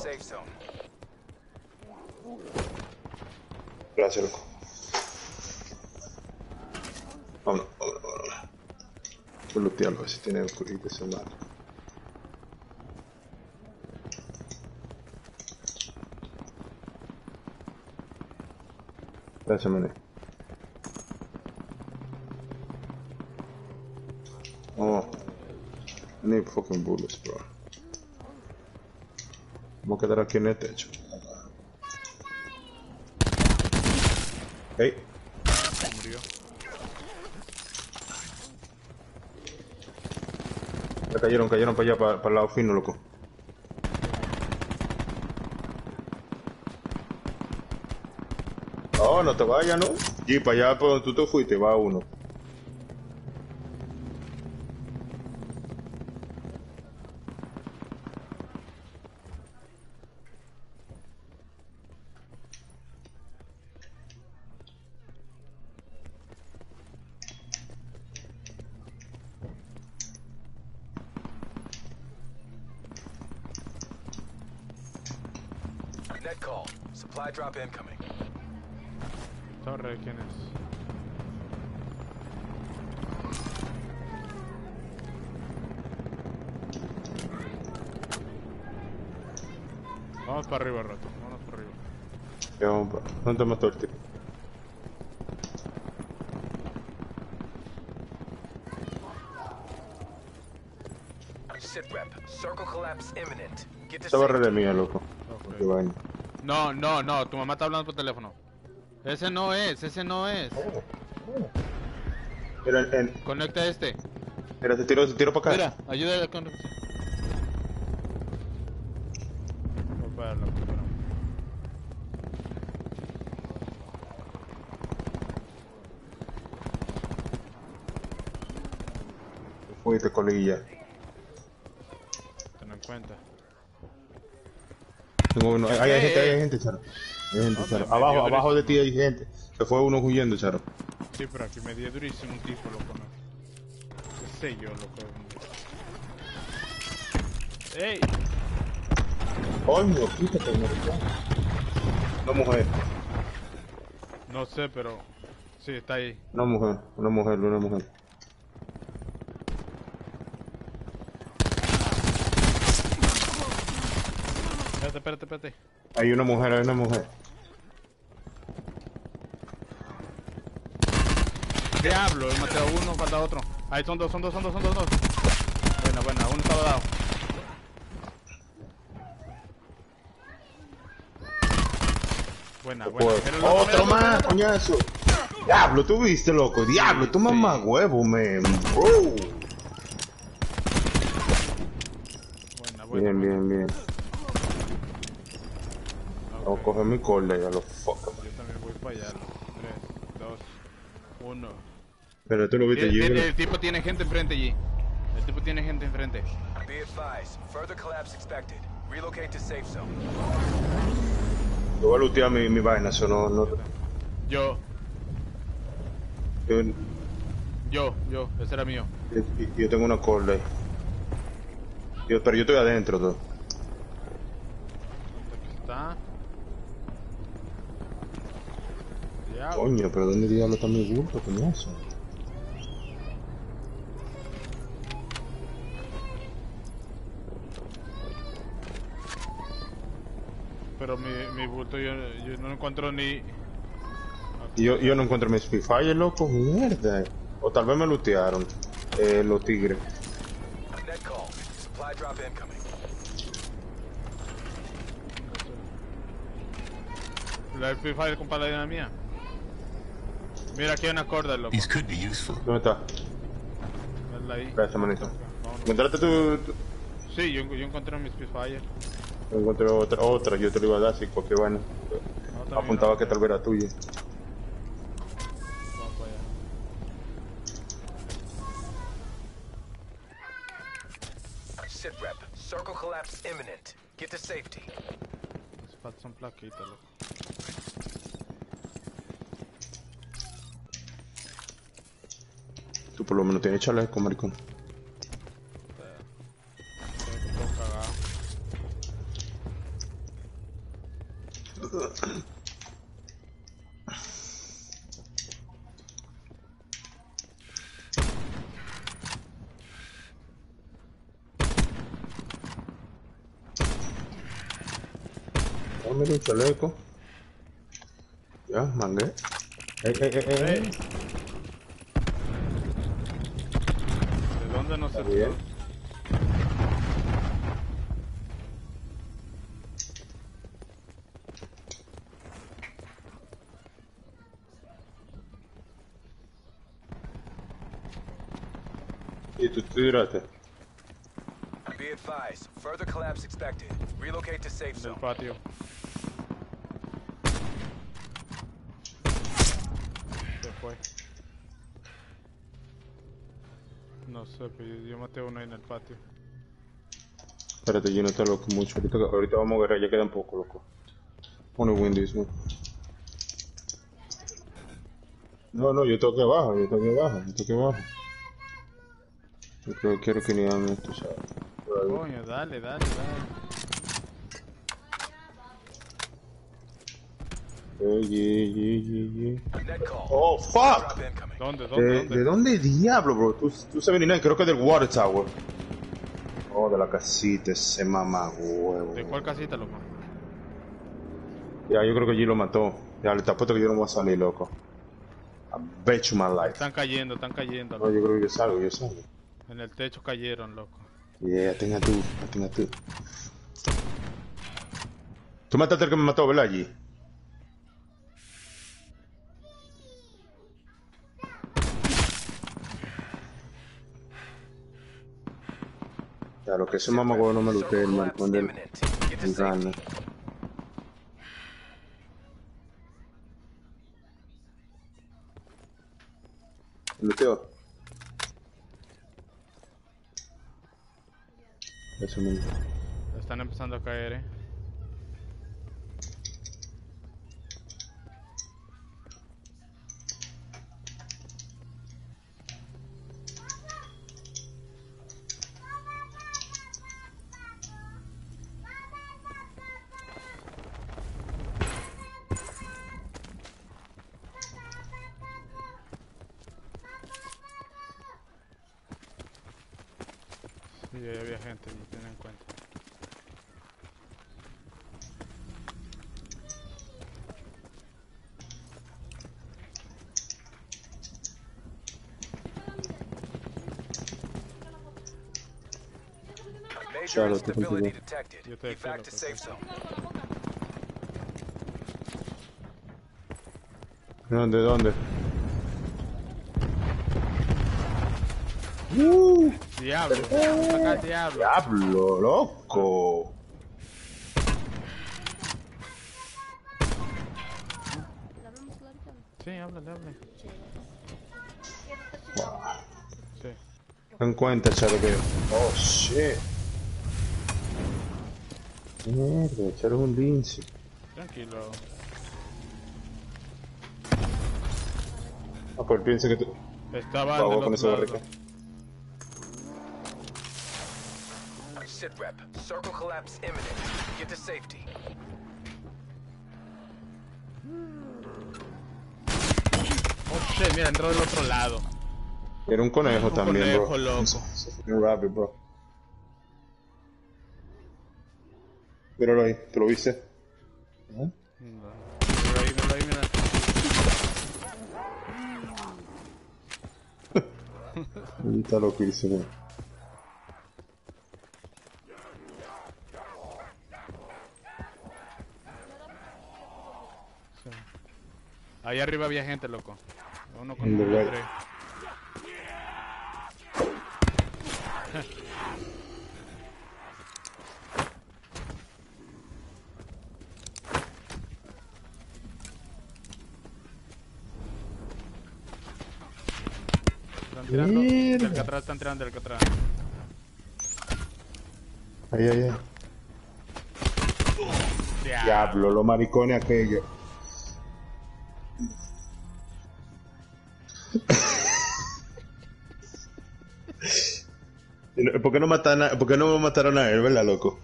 Speaker 2: Gracias, loco. Vámonos. Voy a lootearlo, a ver si tiene oscurito ese mal. Gracias, mané. Oh. I need fucking bullets, bro. Vamos a quedar aquí en el techo. Hey.
Speaker 1: Murió.
Speaker 2: Ya cayeron para allá, para el lado fino, loco. Oh, no te vayas, ¿no? Y para allá por donde tú te fuiste, va uno.
Speaker 3: Net call. Supply drop incoming.
Speaker 1: Torre, ¿quién es? Vamos para arriba, rato. Vamos para arriba.
Speaker 2: Ya vamos para. ¿Dónde te mató el tipo?
Speaker 3: Sit rep. Circle collapse imminent. Get to
Speaker 2: Esta barra de mía, loco.
Speaker 1: Okay.
Speaker 2: Qué vaina.
Speaker 1: No, tu mamá está hablando por teléfono. Ese no es.
Speaker 2: Mira,
Speaker 1: Conecta este.
Speaker 2: Mira, se tiró para acá.
Speaker 1: Mira, ayúdale con...
Speaker 2: Fuiste, colilla.
Speaker 1: Ten en cuenta.
Speaker 2: Tengo uno. Hay gente, Charo. Hay gente,
Speaker 1: No,
Speaker 2: Charo.
Speaker 1: me dio
Speaker 2: Abajo de ti
Speaker 1: durísimo.
Speaker 2: hay gente. Se fue uno huyendo, Charo.
Speaker 1: Sí, pero aquí me dio durísimo un tipo, loco, ¿no? ¿Qué sé yo, loco? ¡Ey!
Speaker 2: Coño, quítate, maricón. Una mujer.
Speaker 1: No sé, pero... Sí, está ahí.
Speaker 2: Una mujer.
Speaker 1: Espérate.
Speaker 2: Hay una mujer.
Speaker 1: Diablo, he matado a uno, falta otro. Ahí son dos. Buena, uno estaba dado. Buena.
Speaker 2: Otro más, coñazo. Diablo, tú viste, loco. Diablo, tú mamá huevo, man. Bro.
Speaker 1: Buena.
Speaker 2: Bien. Vamos a coger mi corda ya, los fuck.
Speaker 1: Yo también voy para allá. 3, 2, 1.
Speaker 2: Pero tú lo viste allí.
Speaker 1: El tipo tiene gente enfrente allí.
Speaker 3: Be advised, further collapse expected. Relocate to safe zone.
Speaker 2: Yo voy a lootear mi vaina, eso no.
Speaker 1: Yo, ese era mío.
Speaker 2: Yo tengo una corda ahí. Pero yo estoy adentro, todo.
Speaker 1: Aquí está. Diablo.
Speaker 2: Coño, pero ¿dónde diablo está mi bulto, coñazo?
Speaker 1: Pero mi bulto yo no encuentro ni...
Speaker 2: Yo no encuentro mi Spitfire, loco, mierda. O tal vez me lootearon, los tigres.
Speaker 3: Net call. Supply drop incoming.
Speaker 1: La Free Fire con paladina mía. Mira, aquí hay una corda, loco.
Speaker 9: These could be useful.
Speaker 2: ¿Dónde está?
Speaker 1: Dale ahí.
Speaker 2: Gracias, manito.
Speaker 1: Vámonos.
Speaker 2: ¿Encontraste tu...?
Speaker 1: Sí, yo encontré mi Spitfire.
Speaker 2: Encontré otra, yo te lo iba a dar, si cualquier vaina. Apuntaba que tal vez era tuya.
Speaker 1: Vamos para allá.
Speaker 3: Sit rep. Circle collapse imminent. Get to safety.
Speaker 1: Hace falta son plaquitas, loco.
Speaker 2: Tú por lo menos tienes chaleco, maricón.
Speaker 1: Estoy un poco cagado.
Speaker 2: Dame un chaleco. Ya, mangué.
Speaker 1: ¿De dónde no se
Speaker 2: Bien. ¿Y tú tiraste?
Speaker 3: Be advised, further collapse expected. Relocate to safe
Speaker 1: del
Speaker 3: zone.
Speaker 1: patio? Se fue. No sé, pero yo maté a uno ahí en el patio.
Speaker 2: Espérate, yo no te loco mucho. Ahorita vamos a agarrar, ya queda un poco, loco. Pone Windows, ¿no? No, yo tengo que abajo. Yo creo que quiero que ni hagan esto, ¿sabes?
Speaker 1: Coño, dale.
Speaker 3: Net call.
Speaker 2: Oh, fuck!
Speaker 3: Drop incoming.
Speaker 1: ¿Dónde?
Speaker 2: ¿De dónde diablo, bro? Tú sabes ni nada, creo que del Water Tower. Oh, de la casita, ese mamá huevo.
Speaker 1: ¿De cuál casita, loco?
Speaker 2: Ya, yo creo que allí lo mató. Ya, le te apuesto que yo no voy a salir, loco. I bet you my life.
Speaker 1: Están cayendo,
Speaker 2: No,
Speaker 1: loco.
Speaker 2: yo creo que yo salgo.
Speaker 1: En el techo cayeron, loco.
Speaker 2: Yeah, tenga tú. Tú mataste al que me mató, ¿verdad, allí? Ya, lo que ese mamá no me luté, el maricón del...
Speaker 3: Imminent. Get to
Speaker 2: el
Speaker 3: safety.
Speaker 2: gana. ¿Luteo? Eso mismo.
Speaker 1: Están empezando a caer, Sí, ahí había gente, y ten en cuenta.
Speaker 3: Major instability detected. Evac to safe zone.
Speaker 2: ¿Dónde? ¿Dónde?
Speaker 1: Diablo, saca el diablo.
Speaker 2: Diablo, loco.
Speaker 1: Sí, háblale. Sí.
Speaker 2: Ten en cuenta, Charo, que... Oh, shit. Mierda, Charo es un lince.
Speaker 1: Tranquilo.
Speaker 2: Ah, pues piensa que tú...
Speaker 1: Estaba
Speaker 2: Vamos
Speaker 1: del
Speaker 2: con esa
Speaker 1: otro
Speaker 2: barrica.
Speaker 1: lado.
Speaker 3: Sitrep. Circle collapse imminent. Get to safety.
Speaker 1: Oh shit, mira, entró del otro lado.
Speaker 2: Era un conejo también,
Speaker 1: conejo,
Speaker 2: bro.
Speaker 1: loco.
Speaker 2: Se fue muy rápido, bro. Míralo ahí, ¿te lo viste? ¿Eh?
Speaker 1: Míralo ahí, mira.
Speaker 2: Ahí está loquísimo.
Speaker 1: Sí. Ahí arriba había gente, loco. Uno con
Speaker 2: In the
Speaker 1: un
Speaker 2: right.
Speaker 1: Dre. Están tirando del que atrás, están tirando del que atrás.
Speaker 2: Ahí. Diablo, los maricones aquellos. ¿Por qué no mataron a él, verdad, loco?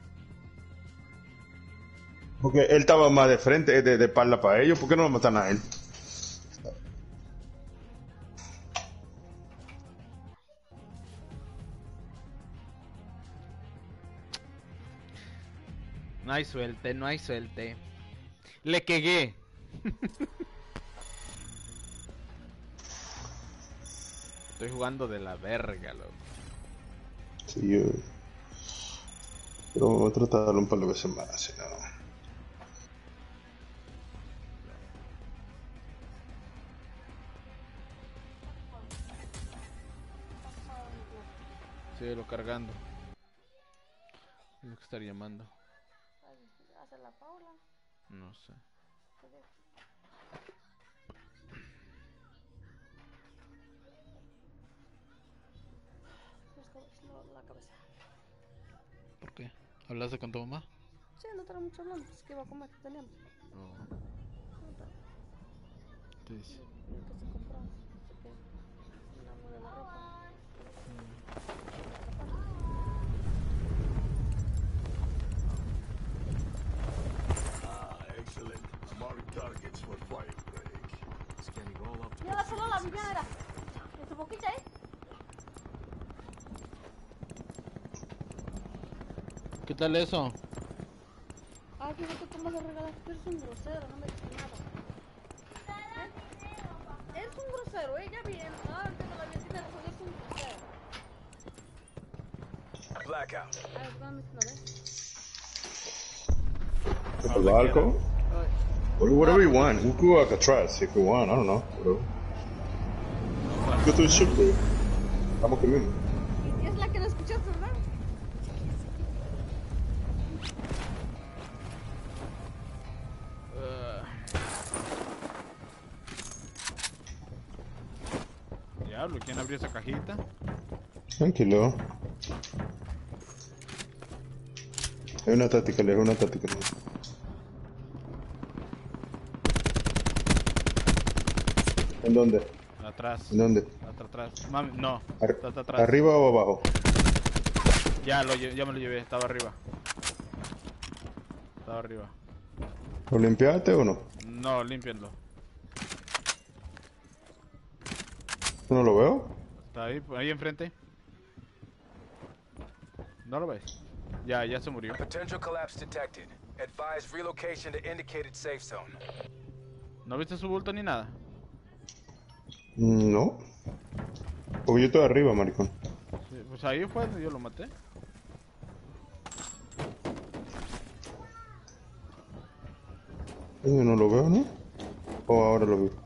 Speaker 2: Porque él estaba más de frente, de espalda para ellos. ¿Por qué no lo matan a él?
Speaker 1: No hay suerte. Le quegué. Estoy jugando de la verga, loco.
Speaker 2: Sí, yo... Pero voy a tratarlo un par de veces más, si no...
Speaker 1: Síguelo cargando. Tengo que estar llamando.
Speaker 4: ¿Hace la Paula?
Speaker 1: No sé.
Speaker 4: La cabeza.
Speaker 1: ¿Por qué? ¿Hablaste con tu mamá?
Speaker 4: Sí, no tenemos mucho hablando. Es que iba a comer. Teníamos.
Speaker 1: No. ¿Qué dice?
Speaker 4: Que se compró. Así que una muda de la ropa.
Speaker 10: Excellent. Mark targets for fire break. Scanning all up.
Speaker 4: Mira solo la Viviana era. En su boquilla, ¿eh?
Speaker 1: ¿Qué tal eso?
Speaker 4: Ay, que no te tomas de regalar. Tú eres un grosero, no me dices nada. Es un grosero, ella bien. Ah, que no la bien tiene razón, es un grosero.
Speaker 3: Blackout.
Speaker 4: A ver, dame una vez.
Speaker 2: ¿El barco? Whatever you want. We could go Alcatraz if you want. I don't know. Whatever. Go to the ship, bro. Estamos comiendo.
Speaker 4: Y es la que no escuchaste, ¿verdad?
Speaker 1: Diablo, ¿quién abrió esa cajita?
Speaker 2: Tranquilo. Hay una táctica, le una táctica. ¿En dónde?
Speaker 1: Atrás.
Speaker 2: ¿En dónde?
Speaker 1: Atrás. Mami, no. Está atrás.
Speaker 2: ¿Arriba o abajo?
Speaker 1: Ya me lo llevé. Estaba arriba.
Speaker 2: ¿Lo limpiaste o no?
Speaker 1: No, límpienlo.
Speaker 2: ¿No lo veo?
Speaker 1: Está ahí enfrente. ¿No lo ves? Ya se murió.
Speaker 3: Potential collapse detected. Advise relocation to indicated safe zone.
Speaker 1: ¿No viste su bulto ni nada?
Speaker 2: No. Porque yo estoy arriba, maricón.
Speaker 1: Sí, pues ahí fue donde yo lo maté.
Speaker 2: Yo no lo veo, ¿no? O ahora lo veo.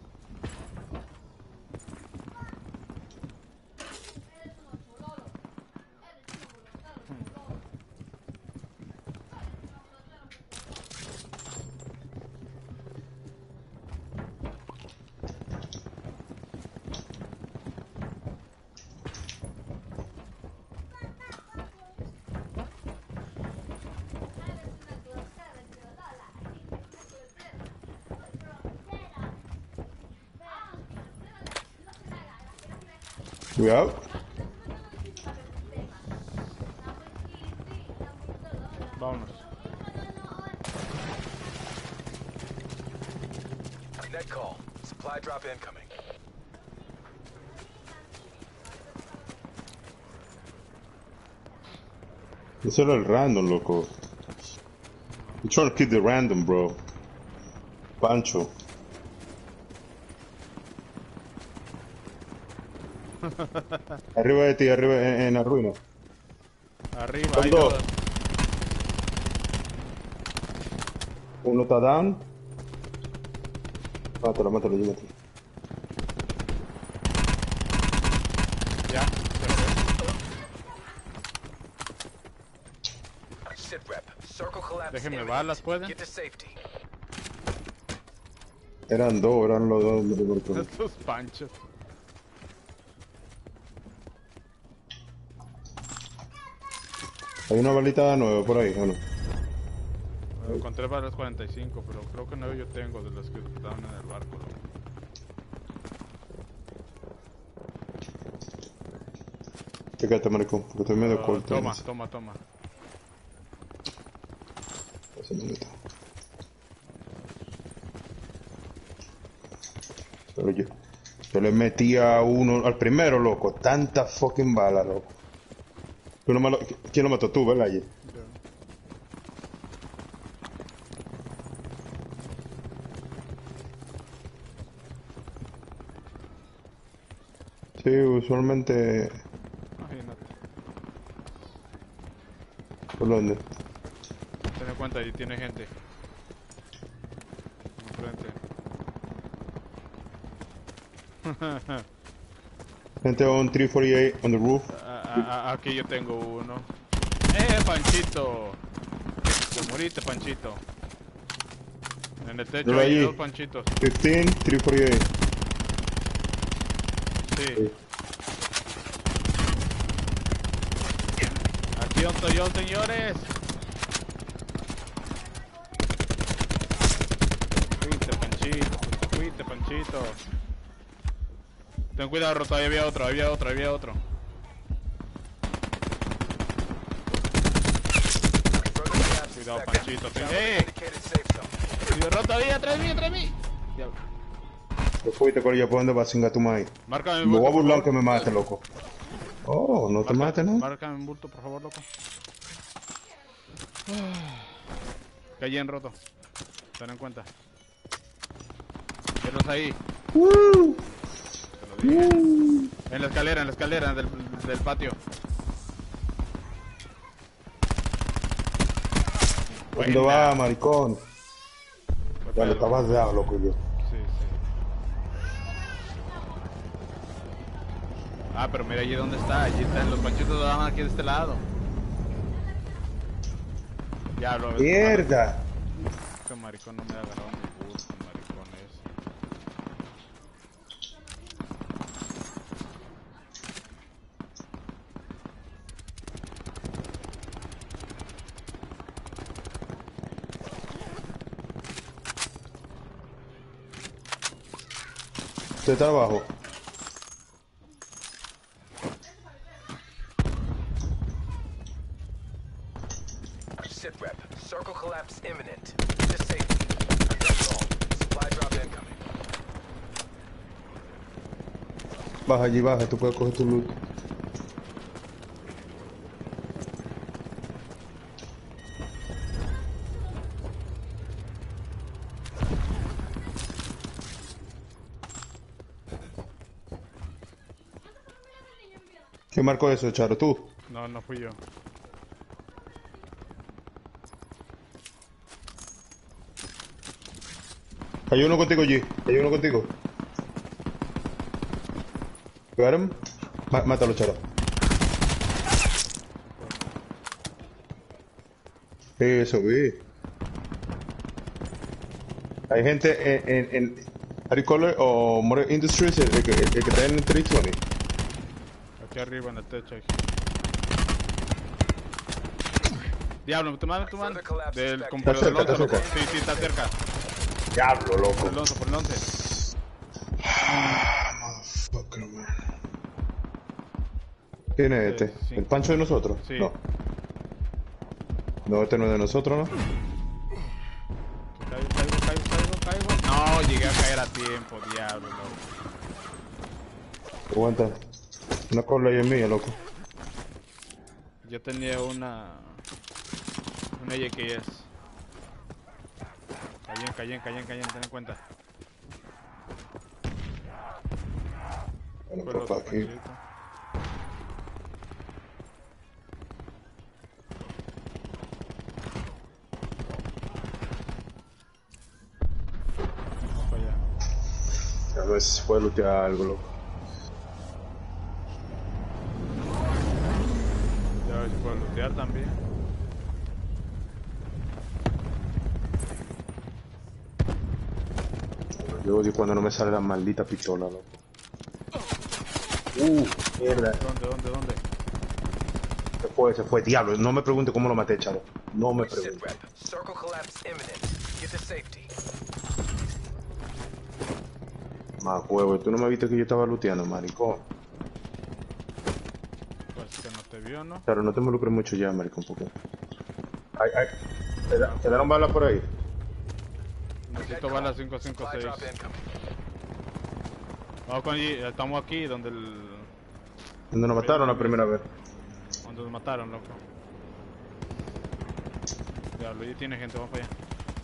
Speaker 2: Cuidado.
Speaker 1: Vámonos.
Speaker 3: Net call. Supply drop incoming.
Speaker 2: Ese era el random, loco. I'm trying to keep the random, bro. Pancho. Arriba de ti, arriba en la ruina.
Speaker 1: Arriba,
Speaker 2: Son
Speaker 1: hay
Speaker 2: dos.
Speaker 1: dos.
Speaker 2: Uno está down. Mátalo, llévate.
Speaker 1: Ya,
Speaker 3: Sit rep. Circle collapse.
Speaker 1: déjenme
Speaker 3: imminent.
Speaker 1: balas, ¿pueden?
Speaker 3: Get to safety.
Speaker 2: Eran los dos. maricón.
Speaker 1: Estos panchos.
Speaker 2: Hay una balita nueva por ahí, ¿o no?
Speaker 1: Encontré balas 45, pero creo que no yo tengo de las que estaban en el barco. ¿No?
Speaker 2: Fíjate, maricón, porque estoy medio corto.
Speaker 1: Toma.
Speaker 2: Ese minuto. Pero yo le metí a uno, al primero, loco, tanta fucking bala, loco. ¿Quién lo mató? Tú, ¿verdad? Sí, usualmente...
Speaker 1: Imagínate.
Speaker 2: ¿Por dónde?
Speaker 1: Ten en cuenta, ahí tiene gente. Enfrente.
Speaker 2: Gente on 348 on the roof.
Speaker 1: Aquí yo tengo uno. Panchito! Te moriste, Panchito. En el techo hay dos Panchitos.
Speaker 2: 15, 348.
Speaker 1: Sí. Aquí estoy yo, señores. Fuiste, Panchito. Ten cuidado, Roto, ahí había otro. Cuidado, Panchito. Roto, atrás de mí. Diablo.
Speaker 2: Te fuiste con ella, ¿por dónde vas a cingar tu maíz?
Speaker 1: Márcame
Speaker 2: Me voy a burlar que me mate, loco. Oh, no te mates, ¿no?
Speaker 1: Márcame un bulto, por favor, loco. Caí en Roto. Ten en cuenta. Tienes ahí. Te lo dije. En la escalera del patio.
Speaker 2: ¿Dónde va, maricón? Ya lo estabas de loco, yo.
Speaker 1: Sí. Ah, pero mira allí donde está. Allí están los panchitos, van aquí de este lado. Ya lo ves.
Speaker 2: ¡Mierda!
Speaker 1: Este maricón no me ha agarrado mi gusto, maricón ese.
Speaker 2: Usted está abajo.
Speaker 3: Sit rep. Circle collapse imminent. Get to safety. That's all. Supply drop incoming.
Speaker 2: Baja allí, baja, tú puedes coger tu loot. ¿Quién marcó eso, Charo? ¿Tú?
Speaker 1: No, no fui yo.
Speaker 2: Hay uno contigo, G. Hay uno contigo. ¿Pegaron? Mátalo, Charo. Eso, vi. Hay gente en Agricolor o More Industries, el que está en el 320.
Speaker 1: Aquí arriba en el techo. Aquí. Diablo, tu mano. Del computador del Alonso, loco. Sí, está cerca.
Speaker 2: Diablo, loco.
Speaker 1: Por el 11.
Speaker 2: Motherfucker, man. ¿Quién es este?
Speaker 1: Sí.
Speaker 2: ¿El Pancho de nosotros?
Speaker 1: Sí.
Speaker 2: No. No, este no es de nosotros, ¿no?
Speaker 1: Caigo. No, llegué a caer a tiempo, diablo, loco.
Speaker 2: Aguanta. Una cola ahí es mía, loco.
Speaker 1: Yo tenía una YKS. Cayen, ten en cuenta.
Speaker 2: Bueno, papá, aquí. A ver si puede lootear algo, loco.
Speaker 1: Ya a ver si puedo lootear también.
Speaker 2: Yo odio cuando no me sale la maldita pistola, loco. Mierda.
Speaker 1: ¿Dónde?
Speaker 2: Se fue, diablo. No me pregunte cómo lo maté, chavo. No me pregunte.
Speaker 3: Sitrep. Circle collapse imminent. Get to safety.
Speaker 2: Más huevo, tú no me viste que yo estaba looteando, maricón.
Speaker 1: Pues que no te vio, ¿no?
Speaker 2: Claro, no te involucres mucho ya, maricón, porque... Ay. ¿Te daron balas por ahí?
Speaker 1: Necesito balas 556. Vamos con allí, estamos aquí donde
Speaker 2: Donde nos mataron la primera vez.
Speaker 1: Donde nos mataron, loco. Diablo, allí tiene gente, vamos para allá.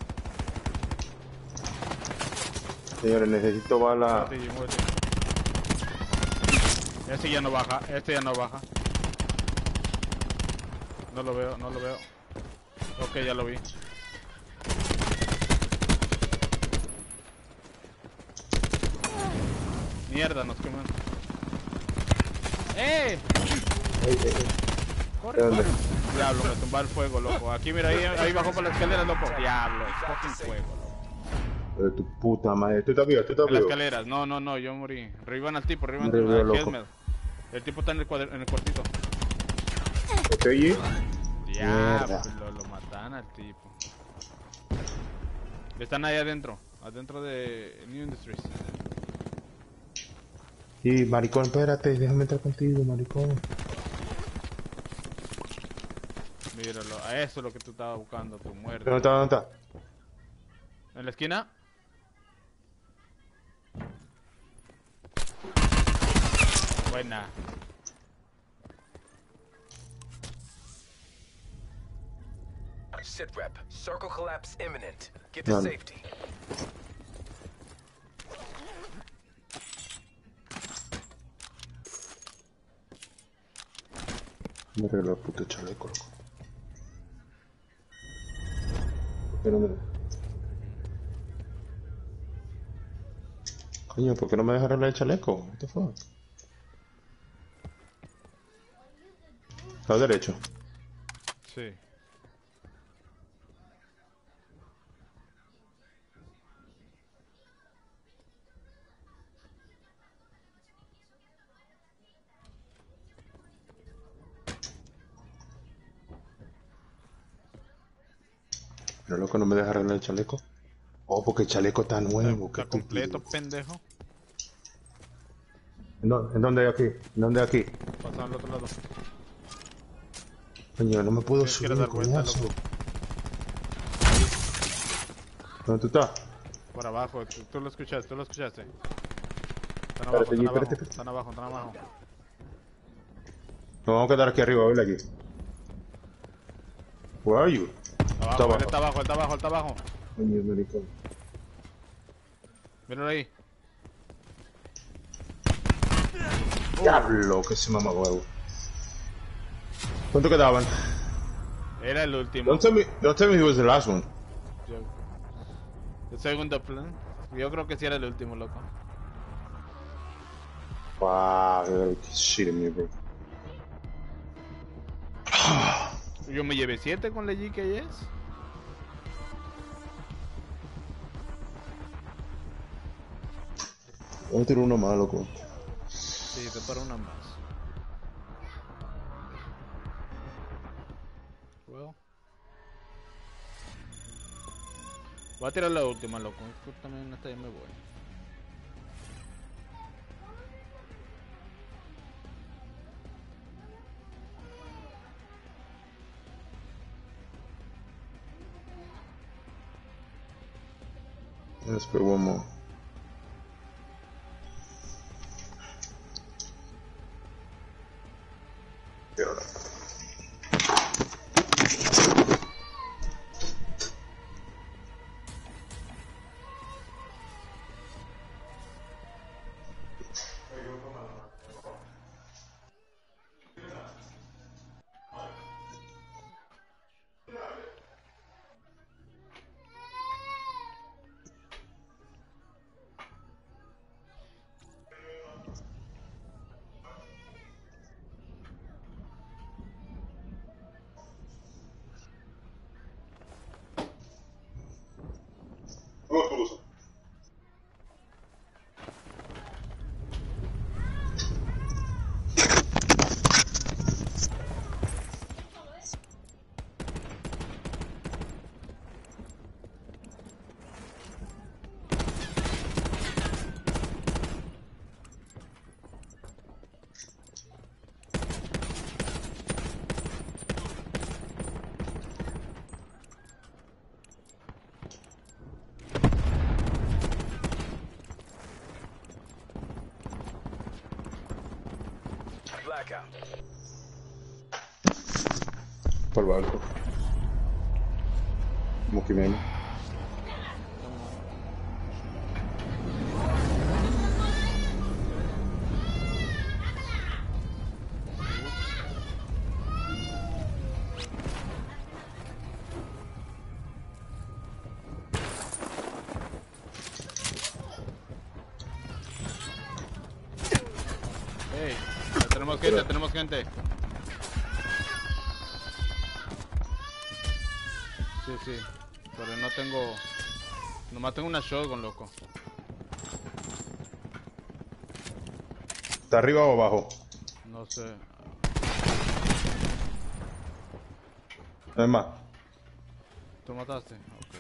Speaker 2: Señores, necesito balas.
Speaker 1: Muévete. Este ya no baja. No lo veo. Ok, ya lo vi. Mierda, nos queman. ¡Eh! Corre. Diablo, me tumba el fuego, loco. Aquí, mira, ahí bajó por la escalera, loco. Diablo, fucking fuego, loco.
Speaker 2: De tu puta madre. ¿Tú estás vivo?
Speaker 1: En las escaleras. No, yo morí. Revivan al tipo, revivan al Helmet. El tipo está en el cuartito.
Speaker 2: ¿Estoy allí?
Speaker 1: Diablo, lo matan al tipo. Están ahí adentro de New Industries.
Speaker 2: Sí, maricón, espérate, déjame entrar contigo, maricón.
Speaker 1: Míralo, a eso es lo que tú estabas buscando, tu muerte.
Speaker 2: ¿Dónde está?
Speaker 1: ¿En la esquina? Buena.
Speaker 3: Sitrep. Circle collapse imminent. Get to safety.
Speaker 2: Me regaló el puto chaleco, loco. ¿Por qué no me... Coño, ¿por qué no me deja arreglar el chaleco? What the fuck? ¿Estás derecho?
Speaker 1: Sí.
Speaker 2: Pero loco, no me deja arreglar el chaleco. Oh, porque el chaleco está nuevo.
Speaker 1: Está completo, pendejo.
Speaker 2: ¿En dónde aquí? Aquí?
Speaker 1: Pasando al otro lado.
Speaker 2: Coño, no me puedo subir, coñazo. ¿Dónde tú estás?
Speaker 1: Por abajo, tú lo escuchaste. Están abajo.
Speaker 2: Nos vamos a quedar aquí arriba, ¿verdad? Aquí. Where are you?
Speaker 1: Está abajo.
Speaker 2: Coño, maricón.
Speaker 1: Míralo ahí.
Speaker 2: Diablo, que se mama huevo. ¿Cuánto quedaban?
Speaker 1: Era el último.
Speaker 2: Don't tell me he was the last one.
Speaker 1: El segundo plan. Yo creo que sí era el último, loco.
Speaker 2: Wow, you're shitting me, bro.
Speaker 1: Yo me llevé 7 con la GKS.
Speaker 2: Voy a tirar uno más, loco.
Speaker 1: Sí, te para una más. Well. Voy a tirar la última, loco. Yo también hasta ahí me voy.
Speaker 2: Let's put one more.
Speaker 3: Blackout.
Speaker 2: Por barco. Como que menos.
Speaker 1: Hey, tenemos gente. Sí, sí. Pero no tengo... Nomás tengo una shotgun, loco.
Speaker 2: ¿Está arriba o abajo?
Speaker 1: No sé.
Speaker 2: No es más.
Speaker 1: ¿Tú mataste? Ok.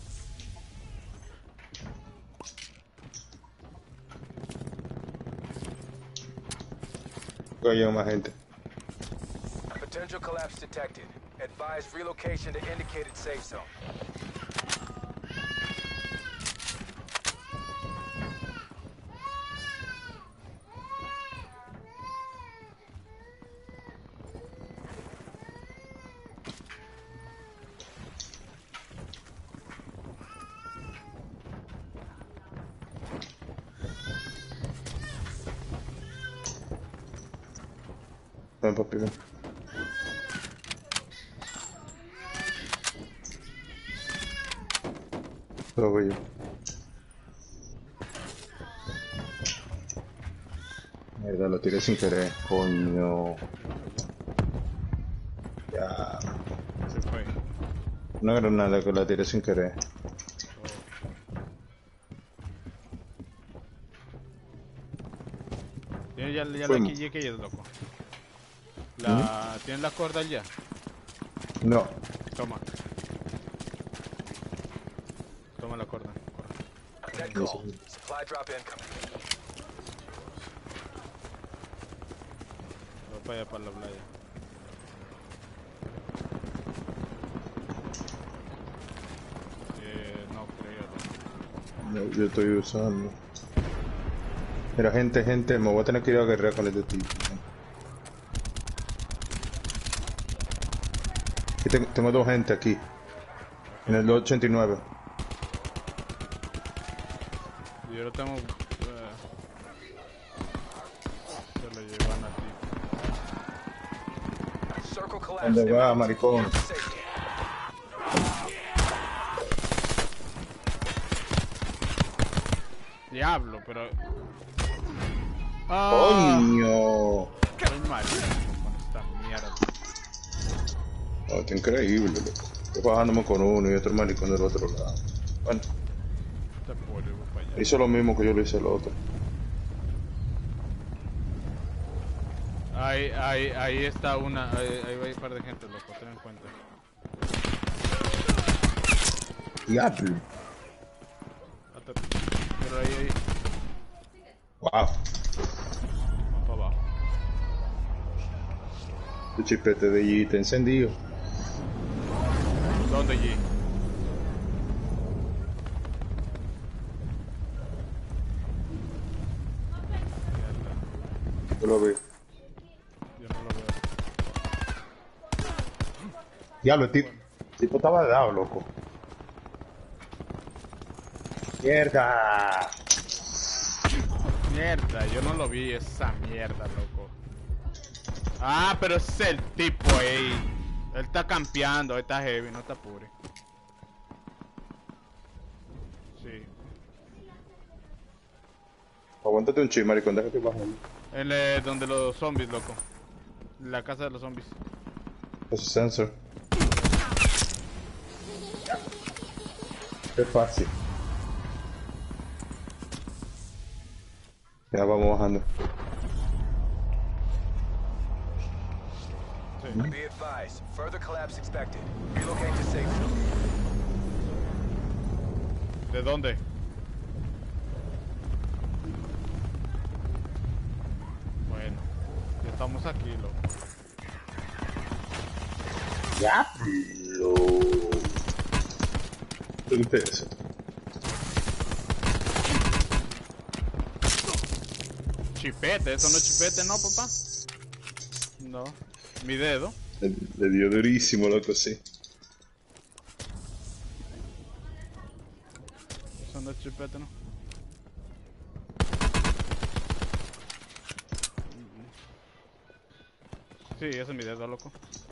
Speaker 2: Hay más gente.
Speaker 3: Potential collapse detected. Advise relocation to indicated safe zone.
Speaker 2: Ven, papi, ven. Lo voy yo. Mierda, lo tiré sin querer. Coño. Ya.
Speaker 1: Se fue.
Speaker 2: Una granada que la tiré sin querer.
Speaker 1: ¿Tienes ya la
Speaker 2: Fuimos.
Speaker 1: que es, loco? ¿Tienes la cuerda ya?
Speaker 2: No.
Speaker 3: Toma.
Speaker 1: Toma la cuerda.
Speaker 3: Net call. Supply drop incoming.
Speaker 1: Voy para allá, para la playa. No creo.
Speaker 2: No, yo estoy usando. Mira, gente, me voy a tener que ir a guerrear con este tipo. Aquí tengo dos gente aquí. En el 289.
Speaker 1: Yo lo tengo... se lo llevan a ti.
Speaker 3: Circle collapse
Speaker 2: ¿Dónde va,
Speaker 3: imminent.
Speaker 2: maricón?
Speaker 3: Get to safety.
Speaker 1: Diablo, pero...
Speaker 2: ¡Coño!
Speaker 1: Estoy mal con esta mierda.
Speaker 2: Oh, está increíble, loco. Estoy bajándome con uno y otro maricón del otro lado. Bueno,
Speaker 1: Este polvo para allá.
Speaker 2: hizo lo mismo que yo le hice al otro.
Speaker 1: Ahí está una... Ahí va a ir un par de gente, loco, ten en cuenta.
Speaker 2: Diablo.
Speaker 1: Pero ahí.
Speaker 2: Wow.
Speaker 1: Va para abajo.
Speaker 2: Tu chipete de G está encendido.
Speaker 1: ¿Dónde, G?
Speaker 2: Yo lo vi.
Speaker 1: Yo no lo veo.
Speaker 2: Diablo, el tipo estaba dado, loco. ¡Mierda!
Speaker 1: Mierda, yo no lo vi esa mierda, loco. Ah, pero es el tipo ahí. Él está campeando, está heavy, no te apures. Sí.
Speaker 2: Aguántate un chip, maricón, déjate bajar.
Speaker 1: Él es donde los zombies, loco. La casa de los zombies.
Speaker 2: Ese sensor. Qué fácil. Ya vamos bajando.
Speaker 3: Be advised, further collapse expected. Relocate to safe zone.
Speaker 1: ¿De dónde? Bueno, ya estamos aquí, loco.
Speaker 2: Diablo. ¿Qué es eso?
Speaker 1: Chipete, eso no es chipete, ¿no, papá? No, mi dedo.
Speaker 2: Le dio durísimo, loco, sí.
Speaker 1: Eso no es chipete, ¿no? Sí, ese es mi dedo, loco.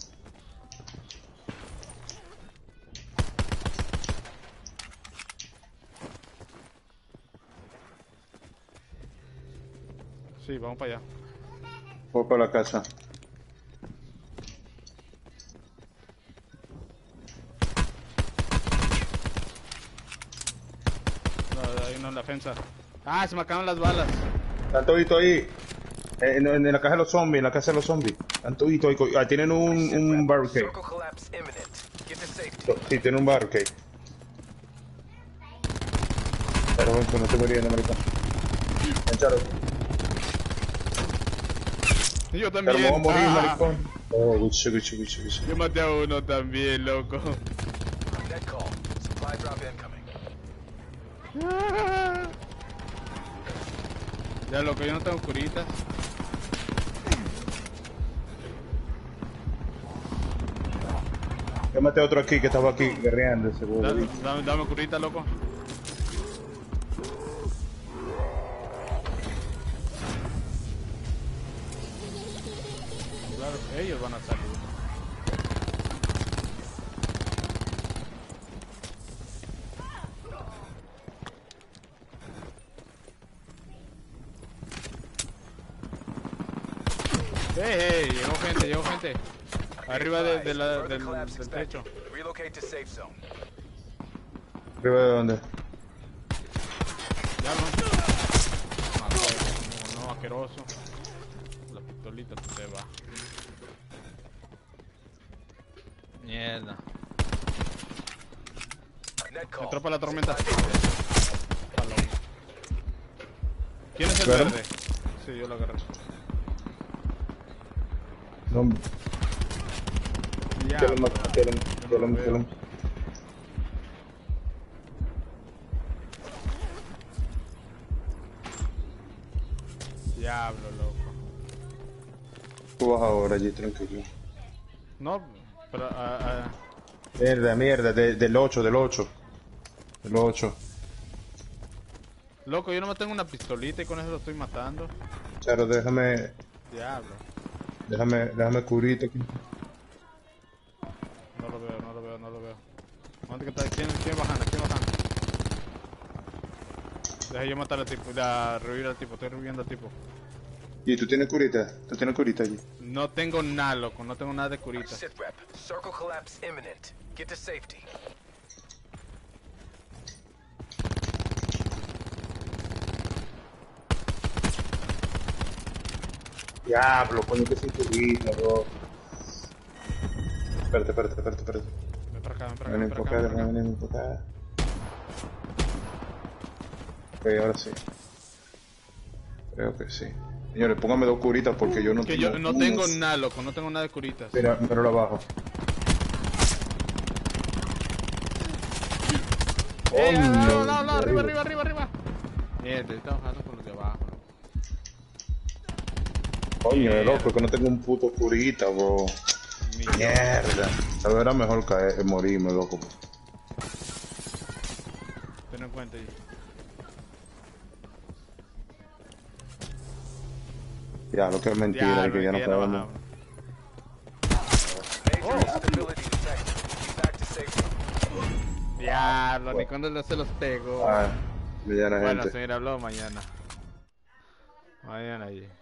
Speaker 1: Sí, vamos para allá.
Speaker 2: Voy para la casa.
Speaker 1: No, ahí no en la defensa. Ah, se me acaban las balas.
Speaker 2: Están toditos ahí. En la casa de los zombies, en la casa de los zombies. Están toditos ahí. Ah, tienen un barricade.
Speaker 3: Circle collapse imminent. Get to safety.
Speaker 2: Sí, tienen un barricade. Pero bueno, no te morí, no, maricón. Encharo.
Speaker 1: Yo
Speaker 2: Pero
Speaker 1: también.
Speaker 2: me voy a morir,
Speaker 1: Ah,
Speaker 2: maricón. Oh, gucho.
Speaker 1: yo maté a uno también, loco.
Speaker 3: Net call. Supply drop incoming.
Speaker 1: Ya, loco, yo no tengo curitas.
Speaker 2: Yo maté a otro aquí que estaba aquí guerreando, seguro.
Speaker 1: Dame curita, loco. Claro, ellos van a salir. Llegó gente. Arriba del techo.
Speaker 3: Relocate to safe zone.
Speaker 2: ¿Arriba de dónde?
Speaker 1: Ya no, asqueroso. La pistolita te va. Mierda.
Speaker 3: Net call.
Speaker 1: Entró para la tormenta.
Speaker 3: Supply drop incoming.
Speaker 1: ¿Quién es el
Speaker 2: ¿Claro?
Speaker 1: verde? Sí, yo lo agarré.
Speaker 2: No,
Speaker 1: Ya.
Speaker 2: kill him.
Speaker 1: Diablo, loco.
Speaker 2: Tú vas ahora allí, tranquilo.
Speaker 1: No, pero...
Speaker 2: Mierda, del 8. Del 8.
Speaker 1: Loco, yo no tengo una pistolita y con eso lo estoy matando.
Speaker 2: Charo, déjame
Speaker 1: Diablo.
Speaker 2: cubrirte aquí.
Speaker 1: ¿Quién bajando? Deja yo matar al tipo, revivir al tipo, estoy reviviendo al tipo.
Speaker 2: ¿Y tú tienes curita? ¿Tú tienes curita allí?
Speaker 1: No tengo nada, loco, no tengo nada de curita.
Speaker 3: SITREP, circle collapse imminent. Get to safety.
Speaker 2: Diablo, coño, que sin curita, bro. Espérate.
Speaker 1: Ven para acá,
Speaker 2: Ven por acá. Ok, ahora sí. Creo que sí. Señores, póngame 2 curitas porque yo no
Speaker 1: que
Speaker 2: tengo...
Speaker 1: yo no tengo nada, loco, no tengo nada de curitas.
Speaker 2: Mira, lo abajo.
Speaker 1: Arriba. Mierda, está bajando con los de abajo.
Speaker 2: Coño, loco, que no tengo un puto curita, bro. Mierda. Tal vez era mejor caer, morirme, loco.
Speaker 1: Ten en cuenta ahí.
Speaker 2: Ya, lo que es mentira, que ya no podemos.
Speaker 1: Diablo, ni cuando se los pegó.
Speaker 2: Bueno,
Speaker 1: gente. Señor, habló mañana. Mañana allí.